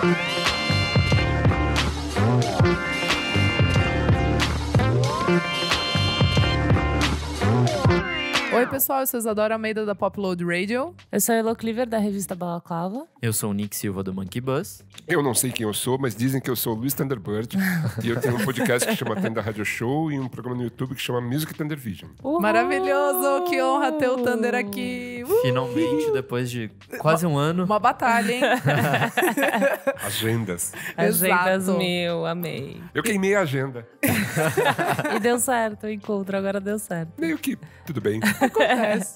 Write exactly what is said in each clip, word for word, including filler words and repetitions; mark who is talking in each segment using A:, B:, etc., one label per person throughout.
A: Oi, pessoal, eu sou Isadora Almeida da Popload Radio.
B: Eu sou a Elo Cleaver, da revista Balaclava.
C: Eu sou o Nick Silva, do Monkey Bus.
D: Eu não sei quem eu sou, mas dizem que eu sou o Luiz Thunderbird. E eu tenho um podcast que chama Thunder Radio Show e um programa no YouTube que chama Music Thunder Vision.
B: Uhul!
A: Maravilhoso! Que honra ter o Thunder aqui! Uhul!
C: Finalmente, depois de quase um ano.
A: Uma batalha, hein?
D: Agendas.
B: Agendas
A: Exato.
B: mil, amei.
D: Eu queimei a agenda.
B: E deu certo, o encontro agora deu certo.
D: Meio que tudo bem.
A: Acontece.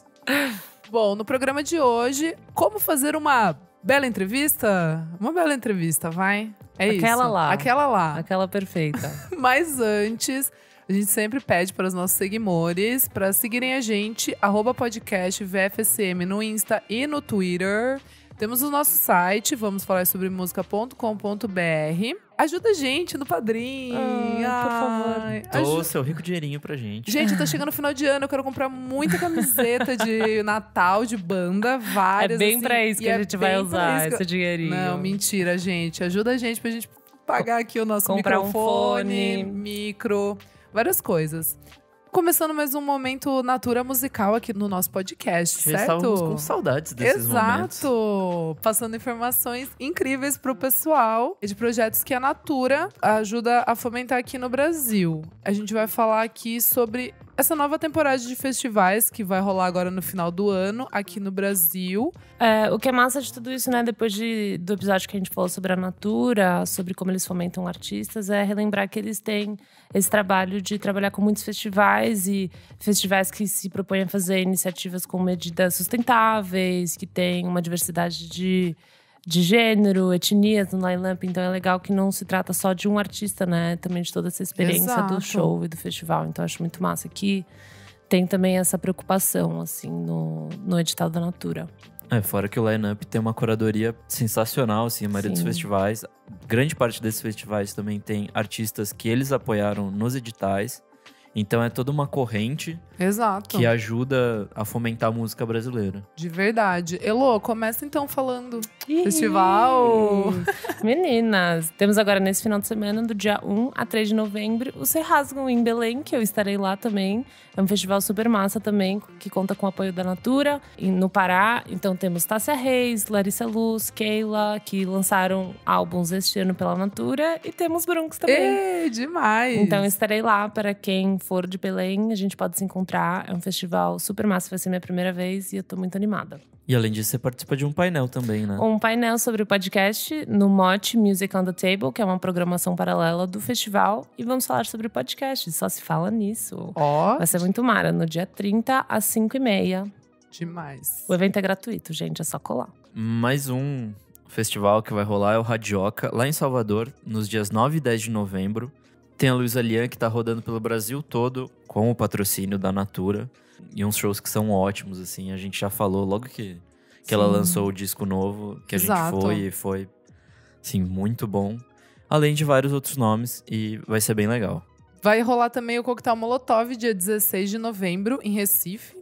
A: Bom, no programa de hoje, como fazer uma bela entrevista? Uma bela entrevista, vai? É isso.
B: Aquela lá.
A: Aquela lá.
B: Aquela perfeita.
A: Mas antes, a gente sempre pede para os nossos seguidores para seguirem a gente, arroba podcast V F S M no Insta e no Twitter. Temos o nosso site, vamos falar sobre música ponto com ponto b r. Ajuda a gente no Padrim.
B: Ah, por favor.
C: Dou
A: Aju-
C: seu rico dinheirinho pra gente.
A: Gente, tá chegando o final de ano, eu quero comprar muita camiseta de Natal, de banda, várias.
B: É bem
A: assim,
B: pra isso que
A: e
B: a
A: é
B: gente vai
A: bem
B: usar
A: pra isso que-
B: esse dinheirinho.
A: Não, mentira, gente. Ajuda a gente pra gente pagar aqui o nosso
B: Comprar um
A: microfone,
B: fone.
A: micro, várias coisas. Começando mais um momento Natura musical aqui no nosso podcast,
C: Já
A: certo?
C: estávamos com saudades desses momentos.
A: Exato! Passando informações incríveis pro pessoal de projetos que a Natura ajuda a fomentar aqui no Brasil. A gente vai falar aqui sobre essa nova temporada de festivais que vai rolar agora no final do ano aqui no Brasil.
B: É, o que é massa de tudo isso, né? Depois de, do episódio que a gente falou sobre a Natura, sobre como eles fomentam artistas, é relembrar que eles têm esse trabalho de trabalhar com muitos festivais e festivais que se propõem a fazer iniciativas com medidas sustentáveis, que têm uma diversidade de, de gênero, etnias no line-up. Então é legal que não se trata só de um artista, né? Também de toda essa experiência
A: Exato.
B: do show e do festival. Então eu acho muito massa que tem também essa preocupação, assim, no, no edital da Natura.
C: É, fora que o line-up tem uma curadoria sensacional, assim, a maioria dos
B: Sim.
C: festivais. Grande parte desses festivais também tem artistas que eles apoiaram nos editais. Então é toda uma corrente
A: Exato.
C: que ajuda a fomentar a música brasileira.
A: De verdade. Elô, começa então falando.
B: Ih!
A: Festival!
B: Meninas, temos agora nesse final de semana, do dia um a três de novembro, o Se Rasgam em Belém, que eu estarei lá também. É um festival super massa também, que conta com o apoio da Natura, e no Pará. Então temos Tássia Reis, Larissa Luz, Keila, que lançaram álbuns este ano pela Natura. E temos Bruncos também.
A: Ê, demais!
B: Então eu estarei lá para quem for de Belém, a gente pode se encontrar. É um festival super massa, vai ser minha primeira vez e eu tô muito animada.
C: E além disso, você participa de um painel também, né?
B: Um painel sobre o podcast no Mote Music on the Table, que é uma programação paralela do festival. E vamos falar sobre o podcast, só se fala nisso.
A: Ó,
B: Vai ser muito mara, no dia trinta, às cinco e meia.
A: demais.
B: O evento é gratuito, gente, é só colar.
C: Mais um festival que vai rolar é o Radioca, lá em Salvador, nos dias nove e dez de novembro. Tem a Luísa Lian, que tá rodando pelo Brasil todo, com o patrocínio da Natura. E uns shows que são ótimos, assim. A gente já falou logo que, que ela lançou o disco novo, que a
A: Exato.
C: gente foi e foi, assim, muito bom. Além de vários outros nomes, e vai ser bem legal.
A: Vai rolar também o Coquetel Molotov, dia dezesseis de novembro, em Recife.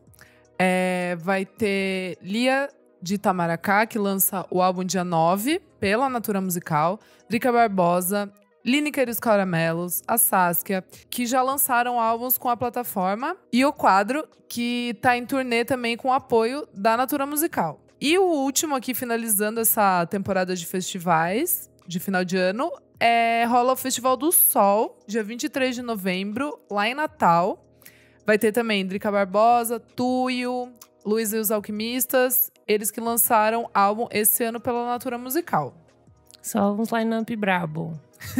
A: É, vai ter Lia de Itamaracá, que lança o álbum dia nove, pela Natura Musical. Drica Barbosa, Lineker e os Caramelos, a Saskia, que já lançaram álbuns com a plataforma. E o Quadro, que tá em turnê também com o apoio da Natura Musical. E o último aqui, finalizando essa temporada de festivais de final de ano, é, rola o Festival do Sol, dia vinte e três de novembro, lá em Natal. Vai ter também Drica Barbosa, Tuyo, Luiz e os Alquimistas, eles que lançaram álbum esse ano pela Natura Musical.
B: Só uns line-up brabo.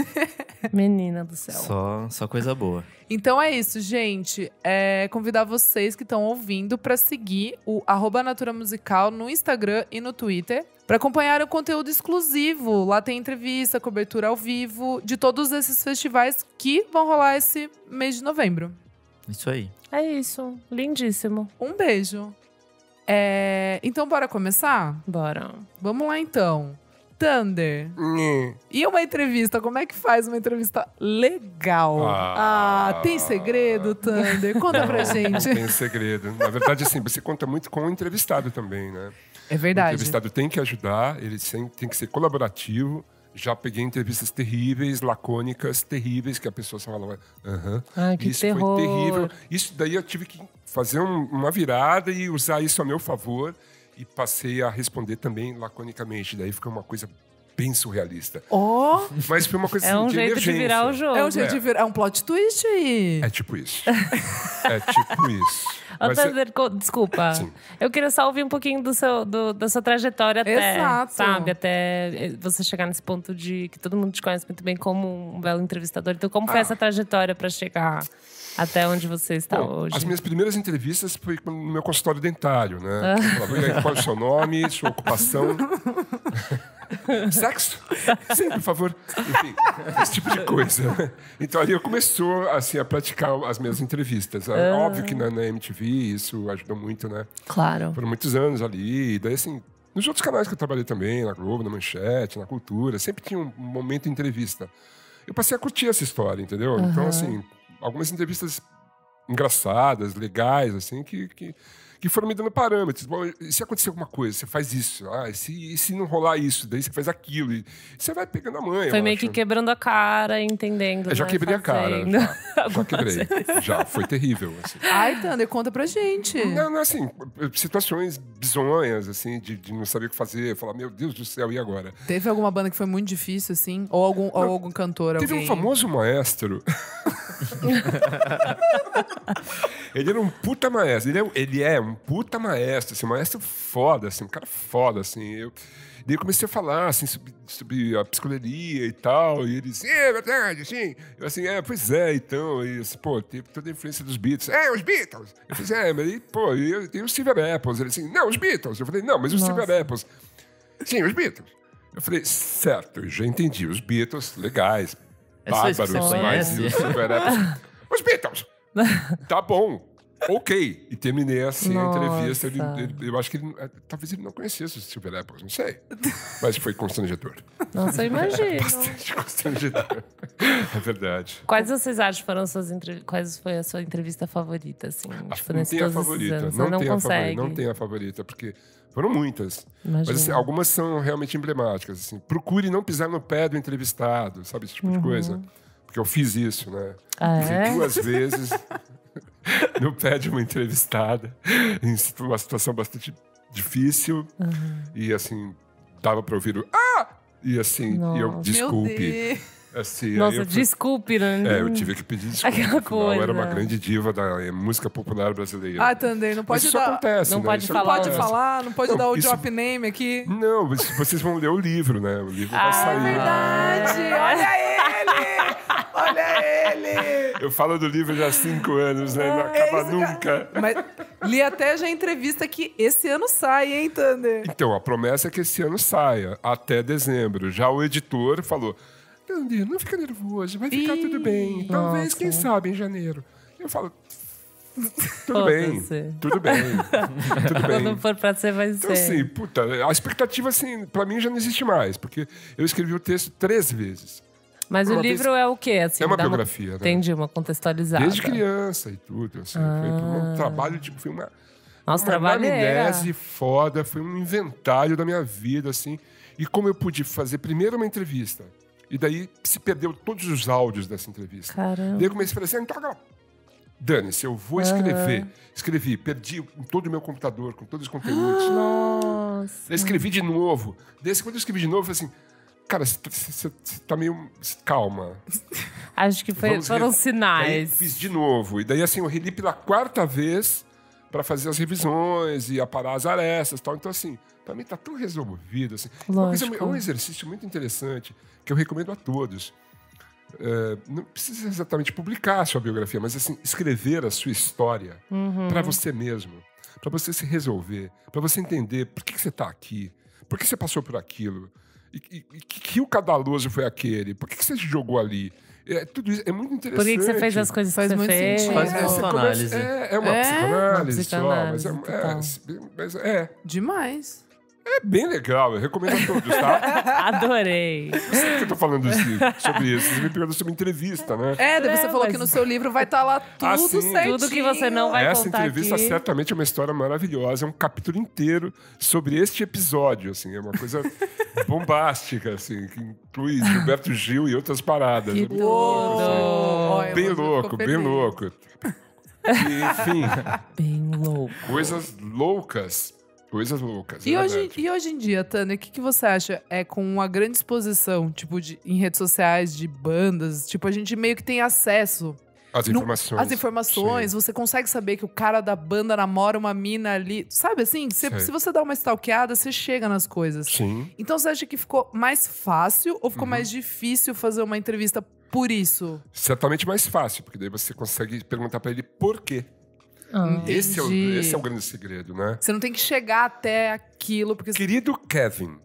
B: Menina do céu.
C: Só, só coisa boa.
A: Então é isso, gente. É convidar vocês que estão ouvindo para seguir o arroba Natura Musical no Instagram e no Twitter, para acompanhar o conteúdo exclusivo. Lá tem entrevista, cobertura ao vivo de todos esses festivais que vão rolar esse mês de novembro.
C: Isso aí.
B: É isso, lindíssimo.
A: Um beijo. É, Então, bora começar?
B: Bora.
A: Vamos lá, então. Thunder.
D: Nhê.
A: E uma entrevista? Como é que faz uma entrevista legal?
D: Ah.
A: Ah, tem segredo, Thunder? Conta pra
D: Não
A: gente.
D: tem segredo. Na verdade, assim, você conta muito com o entrevistado também, né?
A: É
D: O
A: verdade.
D: entrevistado tem que ajudar, ele tem, tem que ser colaborativo. Já peguei entrevistas terríveis, lacônicas, terríveis, que a pessoa só falava, aham,
B: Ai, que
D: isso
B: terror.
D: foi terrível. Isso daí eu tive que fazer um- uma virada e usar isso a meu favor. E passei a responder também laconicamente. Daí ficou uma coisa bem surrealista.
A: Ó,
D: Mas foi uma coisa
B: É
D: assim,
B: um
D: de
B: jeito de
D: emergência.
B: virar o jogo.
A: é um jeito
D: É.
A: de virar. É um plot twist aí.
D: É tipo isso. É tipo isso.
B: Ô,
D: Mas é-
B: Thunder, co- desculpa.
D: Sim.
B: Eu queria só ouvir um pouquinho do seu, do- da sua trajetória até,
A: Exato.
B: sabe? Até você chegar nesse ponto de que todo mundo te conhece muito bem como um belo entrevistador. Então, como foi
D: Ah.
B: essa trajetória para chegar até onde você está
D: Bom,
B: hoje?
D: as minhas primeiras entrevistas foi no meu consultório dentário,
B: Ah.
D: né? Eu falava, "E aí, qual é o seu nome, sua ocupação? Sexo? Sim, por favor." Enfim, esse tipo de coisa. né? Então ali eu começou assim, a praticar as minhas entrevistas. É Óbvio que na, na M T V isso ajudou muito, né?
B: Claro.
D: Foram muitos anos ali. E daí, assim, nos outros canais que eu trabalhei também, na Globo, na Manchete, na Cultura, sempre tinha um momento de entrevista. Eu passei a curtir essa história, entendeu? Então, assim, algumas entrevistas engraçadas, legais, assim, que, que, que foram me dando parâmetros. Bom, e se acontecer alguma coisa, você faz isso. Ah, e se, e se não rolar isso, daí você faz aquilo. E você vai pegando a manha,
B: Foi
D: eu
B: meio
D: acho.
B: que quebrando a cara, entendendo.
D: Eu já
B: né?
D: quebrei a cara.
B: Fazendo.
D: Já, já quebrei. Já, foi terrível, assim.
A: Ai, Thunder, conta pra gente.
D: Não, não, assim, situações bizonhas, assim, de, de não saber o que fazer. Falar, meu Deus do céu, e agora?
A: Teve alguma banda que foi muito difícil, assim? Ou algum, ou algum cantor,
D: Teve
A: alguém?
D: um famoso maestro. Ele era um puta maestro. Ele é, ele é um puta maestro, assim, um maestro foda, assim, um cara foda, assim. Eu, daí eu comecei a falar, assim, sobre, sobre a psicologia e tal. E ele disse, é verdade, assim. Eu assim, é, pois é, então. E assim, pô, teve toda a influência dos Beatles. É, os Beatles. Eu falei, é, mas aí, pô, e tem os Silver Apples. Ele assim, não, os Beatles. Eu falei, não, mas os
B: Nossa.
D: Silver Apples. Sim, os Beatles. Eu falei, certo, eu já entendi. Os Beatles, legais.
C: É só isso que
D: Bárbaros,
C: você
D: mas
C: conhece?
D: os Silver Apples. Os Beatles. Tá bom. Ok. E terminei assim
B: Nossa.
D: a entrevista. Ele, ele- eu acho que ele, talvez ele não conhecesse os Silver Apples, não sei. Mas foi constrangedor.
B: Nossa, eu imagino.
D: Bastante constrangedor. É verdade.
B: Quais vocês acham foram suas entrevistas? Quais foi a sua entrevista favorita, assim? Tipo,
D: não
B: nesses
D: tem a
B: todos esses
D: favorita.
B: anos?
D: Não,
B: Você não
D: tem a favorita.
B: consegue.
D: Não tem a favorita, porque foram muitas.
B: Imagino.
D: Mas assim, algumas são realmente emblemáticas. Assim. Procure não pisar no pé do entrevistado, sabe? Esse tipo de coisa. Porque eu fiz isso, né?
B: Ah,
D: Pisei
B: é?
D: duas vezes no pé de uma entrevistada, em uma situação bastante difícil. E assim, dava pra ouvir o "ah!" E assim, e eu,
B: Nossa.
D: desculpe.
A: Meu Deus.
D: Assim, aí
B: Nossa,
D: eu fui-
B: desculpe, né?
D: É, eu tive que pedir desculpa.
B: Aquela
D: Afinal, eu era uma
B: coisa.
D: grande diva da eh, música popular brasileira.
A: Ah, Thunder, não
D: Mas
A: pode
D: isso
A: dar...
D: acontece,
B: Não
D: né?
B: pode
D: Isso
A: Não
B: falar.
A: pode
D: acontece.
A: falar, não pode
D: Não,
A: dar o
D: isso-
A: drop name aqui.
D: Não, mas vocês vão ler o livro, né? O livro vai
B: Ah,
D: sair.
B: é
A: Verdade, olha ele! Olha ele!
D: Eu falo do livro já há cinco anos, né? Não
A: É
D: acaba
A: isso,
D: nunca.
A: Mas li até já a entrevista que esse ano sai, hein, Thunder?
D: Então, a promessa é que esse ano saia, até dezembro. Já o editor falou, Thunder, não fica nervoso, vai ficar
A: Ih,
D: tudo bem. Talvez,
B: nossa.
D: quem sabe, em janeiro. Eu falo, tudo bem,
B: Foda-se.
D: tudo bem, tudo bem.
B: Quando for pra ser, vai ser.
D: Então, assim, puta, a expectativa, assim, pra mim já não existe mais, porque eu escrevi o texto três vezes.
B: Mas
D: uma
B: o
D: vez-
B: livro é o quê? Assim,
D: É uma
B: dá
D: biografia, né?
B: Entendi, uma contextualizada.
D: Desde criança e tudo, assim. Foi um trabalho, tipo, foi uma,
B: Nossa,
D: uma
B: trabalho era.
D: anamnese foda, foi um inventário da minha vida, assim. E como eu pude fazer primeiro uma entrevista, e daí se perdeu todos os áudios dessa entrevista.
B: Caramba.
D: Daí eu comecei a falar assim, então agora, dane-se, eu vou escrever. Escrevi, perdi todo o meu computador, com todos os conteúdos.
B: Nossa.
D: Daí escrevi de novo. Daí quando eu escrevi de novo, eu falei assim, cara, você tá, você- você tá meio... Calma.
B: Acho que foi-
D: Vamos
B: foram
D: re- Daí
B: sinais.
D: fiz de novo. E daí, assim, eu reli pela quarta vez para fazer as revisões e aparar as arestas e tal. Então, assim, pra mim tá tão resolvido. Assim. Uma coisa-
B: Lógico.
D: é um exercício muito interessante que eu recomendo a todos. É, não precisa exatamente publicar a sua biografia, mas, assim, escrever a sua história
B: Uhum.
D: para você mesmo. Para você se resolver. Para você entender por que, que você tá aqui. Por que você passou por aquilo. E, e, e que rio cadaloso foi aquele. Por que, que você se jogou ali. É, tudo isso é muito interessante.
B: Por que, que você fez as coisas
A: Faz
B: que você
A: muito
B: fez?
A: sentido.
C: Faz
D: É,
C: uma
D: você
C: psicanálise.
D: começa- é, é uma
A: É,
D: psicanálise,
B: uma
D: só,
B: psicanálise,
D: mas, é,
B: total.
D: é, mas é,
A: Demais.
D: É bem legal, eu recomendo a todos, tá?
B: Adorei.
D: Eu sei que eu tô falando assim, sobre isso. Você me perguntou sobre entrevista, né?
A: É, daí você
B: É,
A: falou
B: mas-
A: que no seu livro vai estar lá tudo
D: Ah, sim.
A: certinho.
B: Tudo que você não vai
D: Essa
B: contar
D: entrevista
B: aqui.
D: certamente é uma história maravilhosa, é um capítulo inteiro sobre este episódio, assim, é uma coisa bombástica, assim, que inclui Gilberto Gil e outras paradas.
B: Que
D: É muito louco, assim.
A: Olha,
D: Bem
A: você ficou
D: louco, bem
A: feliz.
D: louco. E, enfim,
B: Bem louco.
D: coisas loucas. Coisas loucas.
A: E
D: é
A: hoje,
D: verdade.
A: e hoje em dia, Tânia, o que, que você acha? É com uma grande exposição, tipo, de, em redes sociais, de bandas, tipo, a gente meio que tem acesso
D: As
A: no-
D: informações.
A: às informações,
D: Sim.
A: você consegue saber que o cara da banda namora uma mina ali. Sabe assim? Se,
D: Sei.
A: se você dá uma stalkeada, você chega nas coisas.
D: Sim.
A: Então você acha que ficou mais fácil ou
D: Uhum.
A: ficou mais difícil fazer uma entrevista por isso?
D: Certamente mais fácil, porque daí você consegue perguntar pra ele por quê.
B: Ah.
D: Esse é, o,
A: Entendi.
D: esse é o grande segredo, né?
A: Você não tem que chegar até aquilo, porque
D: Querido Kevin,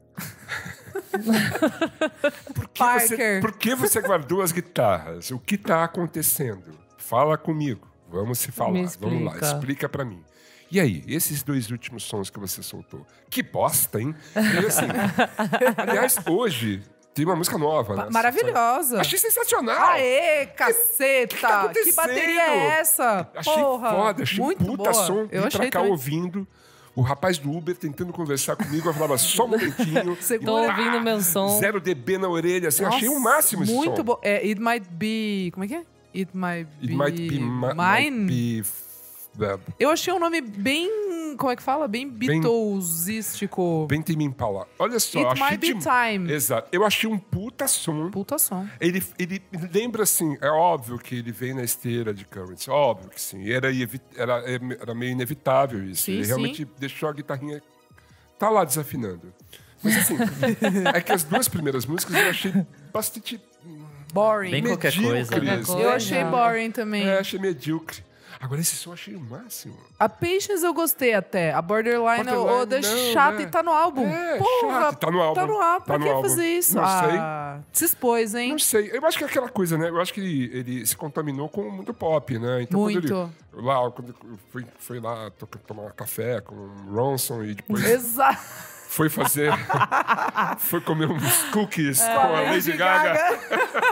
D: por que, você,
A: Parker.
D: por que você guardou as guitarras? O que está acontecendo? Fala comigo. Vamos se falar.
B: Me
D: Vamos lá,
B: explica.
D: explica pra mim. E aí, esses dois últimos sons que você soltou? Que bosta, hein? E assim, aliás, hoje tem uma música nova, né?
A: maravilhosa.
D: Achei sensacional.
A: Aê, caceta!
D: que tá
A: Que, bateria é
D: acontecendo?
A: essa?
D: Achei
A: Porra,
D: foda, achei
A: muito
D: puta
A: boa.
D: som.
A: Eu
D: Vim
A: achei
D: pra cá
A: também.
D: ouvindo. O rapaz do Uber tentando conversar comigo, eu falava só um momentinho.
A: Segura.
B: Tô
D: E,
B: ouvindo
D: ah,
B: meu som.
D: Zero dB na orelha, assim, achei o
A: Nossa,
D: máximo esse
A: Muito
D: som.
A: bom. É, it might be... Como é que é? It might be...
D: It might be, ma-
A: mine?
D: might be f- uh,
A: Eu achei um nome bem... Como é que fala? Bem Beatlesístico.
D: bem Tame Impala. Olha só,
A: It
D: achei
A: might be
D: de-
A: time.
D: Exato. Eu achei um puta som.
A: Puta som.
D: Ele, ele me lembra assim, é óbvio que ele vem na esteira de Currents, óbvio que sim. Era, evi- era, era meio inevitável isso.
A: Sim,
D: ele
A: sim.
D: realmente deixou a guitarrinha. Tá lá desafinando. Mas assim, é que as duas primeiras músicas eu achei bastante.
A: Boring.
C: Bem qualquer
D: medíocres.
C: coisa, né?
B: Qualquer coisa.
A: Eu achei boring também.
D: É, achei medíocre. Agora esse som eu achei o máximo.
A: A Patience eu gostei até. A Borderline,
D: Borderline,
A: eu odeio
D: não,
A: chata
D: né?
A: e tá no álbum.
D: É,
A: Porra,
D: chato, tá no álbum.
A: Tá no álbum. Pra
D: Tá no
A: que
D: álbum.
A: fazer isso?
D: Não
A: ah, se expôs, hein?
D: Não sei, eu acho que é aquela coisa, né? Eu acho que ele, ele se contaminou com o mundo pop, né? Então,
A: Muito.
D: Quando ele, lá, quando eu fui, foi lá to- tomar café com o Ronson e depois
A: Exato.
D: foi fazer. foi comer uns cookies com a Lady Gaga.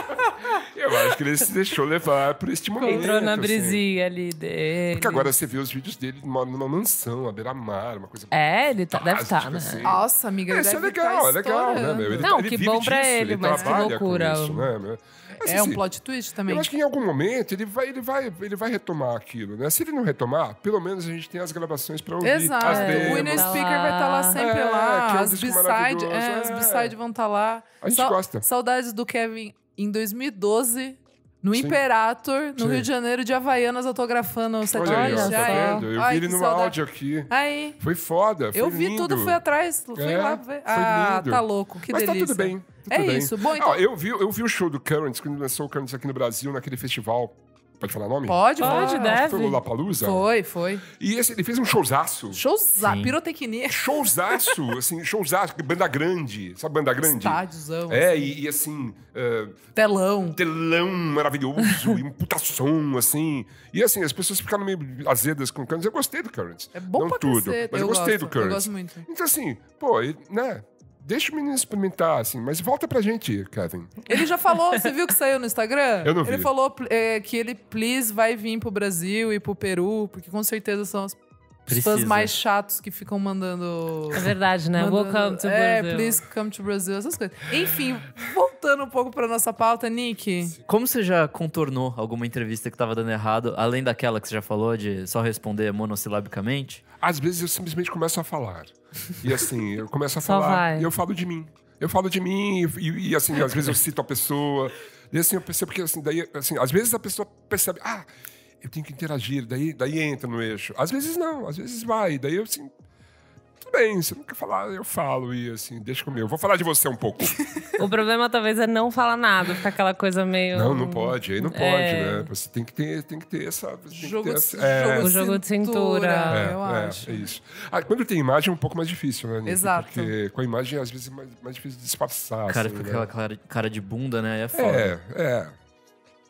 D: Eu acho que ele se deixou levar por este momento.
B: Entrou na
D: assim.
B: brisinha ali dele.
D: Porque agora você vê os vídeos dele numa, numa mansão, à beira-mar, uma coisa.
B: É, ele tá, deve estar,
D: fantástica,
B: né?
D: assim.
A: Nossa, amiga, ele
D: Isso é
A: deve
D: legal,
A: tá
D: é legal, né, meu? Ele,
B: Não,
D: ele
B: que
D: vive
B: bom pra
D: disso,
B: ele, mas que
D: trabalha com
B: loucura.
D: isso, né, meu? Mas,
A: É um
D: assim,
A: plot twist também.
D: eu acho que em algum momento ele vai, ele vai, ele vai retomar aquilo, né? Se ele não retomar, pelo menos a gente tem as gravações pra ouvir.
A: Exato.
D: As
A: O
D: demos.
A: Inner
B: Tá
A: Speaker vai estar lá sempre
D: É,
A: lá.
D: que é um
A: As
D: disco
A: B-side,
D: maravilhoso,
A: é, as
D: é.
A: B-side vão estar lá.
D: A gente gosta.
A: Saudades do Kevin em dois mil e doze, no
D: Sim.
A: Imperator, no
D: Sim.
A: Rio de Janeiro, de Havaianas, autografando o set
D: Olha aí, ó,
A: list.
B: Olha
D: tá
A: Ai,
D: vendo? Eu
A: ai,
D: vi ele
A: que
D: no
A: saudade.
D: áudio aqui.
A: Aí,
D: Foi foda, foi
A: eu vi
D: lindo.
A: tudo, fui atrás, fui
D: É,
A: lá ver.
D: foi
A: Ah,
D: lindo.
A: tá louco, que
D: Mas
A: delícia.
D: tá tudo bem. tá
A: É
D: tudo bem.
A: isso. Bom, então-
D: Ó, eu, vi, eu vi o show do Currents, quando lançou o Currents aqui no Brasil, naquele festival. Pode falar nome?
A: Pode,
B: Pode,
A: pode.
B: deve.
D: Foi o Lollapalooza?
A: Foi, foi.
D: E esse, ele fez um showzaço.
A: Showza,
C: Sim.
A: pirotecnia.
D: Showzaço, assim, showzaço. Banda grande. Sabe banda grande?
A: Estádiozão.
D: É,
A: assim.
D: e, e assim, uh,
A: Telão.
D: telão maravilhoso, e um puta som, assim. E assim, as pessoas ficaram meio azedas com o Currents. Eu gostei do Currents.
A: É bom
D: Não
A: pra
D: tudo,
A: caceta.
D: mas eu, gostei
A: gosto,
D: do Currents.
A: Eu gosto muito.
D: Então assim, pô, ele, né... Deixa o menino experimentar, assim, mas volta pra gente, Kevin.
A: Ele já falou, você viu que saiu no Instagram?
D: Eu não vi.
A: Ele falou é, que ele, please, vai vir pro Brasil e pro Peru, porque com certeza são os
C: Precisa.
A: fãs mais chatos que ficam mandando...
B: É verdade, né?
A: mandando-
B: Welcome to
A: É,
B: Brazil.
A: please come to Brazil, essas coisas. Enfim, voltando um pouco pra nossa pauta, Nick.
C: Como você já contornou alguma entrevista que tava dando errado, além daquela que você já falou de só responder monossilabicamente?
D: Às vezes eu simplesmente começo a falar. E assim, eu começo a
B: Só
D: falar
B: vai.
D: e eu falo de mim. Eu falo de mim e, e, assim, às vezes eu cito a pessoa. E assim, eu percebo que assim, daí, assim, às vezes a pessoa percebe, ah, eu tenho que interagir, daí, daí entra no eixo. Às vezes não, às vezes vai. Daí eu assim, tudo bem, você não quer falar, eu falo e assim, deixa comigo. Eu vou falar de você um pouco.
B: O problema talvez é não falar nada, ficar aquela coisa meio.
D: Não, não pode, aí não pode,
B: É.
D: né? Você tem que ter, tem que ter essa... tem que
A: Jogo,
D: ter
A: de-
D: essa- é.
B: O jogo de cintura.
D: É,
A: eu
D: é,
A: acho.
D: é isso. Ah, quando tem imagem é um pouco mais difícil, né, Nick?
A: Exato.
D: Porque com a imagem às vezes é mais, mais difícil de disfarçar.
C: O cara
D: assim,
C: fica
D: né?
C: com aquela cara, cara de bunda, né? É foda.
D: É, é.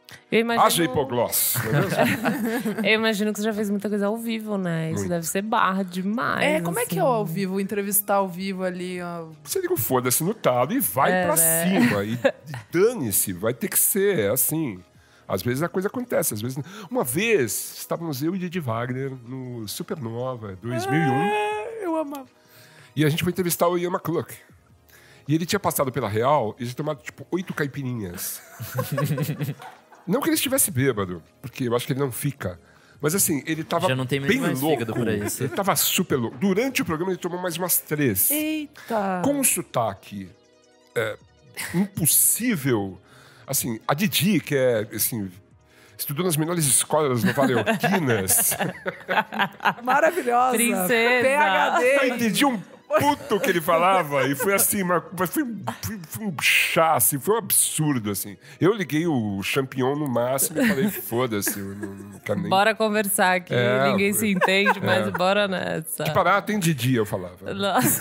B: Eu imagino...
D: Haja hipogloss, não é mesmo?
B: Eu imagino que você já fez muita coisa ao vivo, né? Isso
D: Muito.
B: deve ser barra demais.
A: É, como é que é o
B: assim.
A: ao vivo, entrevistar ao vivo ali, ó.
D: Você liga o foda-se no talo e vai
B: É,
D: pra
B: né?
D: cima. E, e dane-se, vai ter que ser é assim. Às vezes a coisa acontece, às vezes... Uma vez, estávamos eu e Didi Wagner no Supernova dois mil e um.
A: É, eu amava.
D: E a gente foi entrevistar o Ian McCulloch. E ele tinha passado pela Real e tinha tomado, tipo, oito caipirinhas. Não que ele estivesse bêbado, porque eu acho que ele não fica. Mas assim, ele tava
C: Já não tem
D: bem
C: mais
D: louco.
C: fígado pra isso.
D: Ele tava super louco. Durante o programa ele tomou mais umas três.
A: Eita.
D: Com um sotaque é, impossível. Assim, a Didi, que é, assim... Estudou nas melhores escolas nova-iorquinas.
A: Maravilhosa.
B: Princesa.
A: P H
D: Eu
A: D.
D: entendi um puto que ele falava. E foi assim, mas mas foi, foi, foi um chá, assim, foi um absurdo, assim. Eu liguei o champignon no máximo e falei, foda-se, eu não, não quero nem...
B: Bora conversar aqui,
D: É,
B: ninguém
D: foi-
B: se entende, mas bora nessa.
D: Que parar, tem Didi, eu falava.
B: Nossa.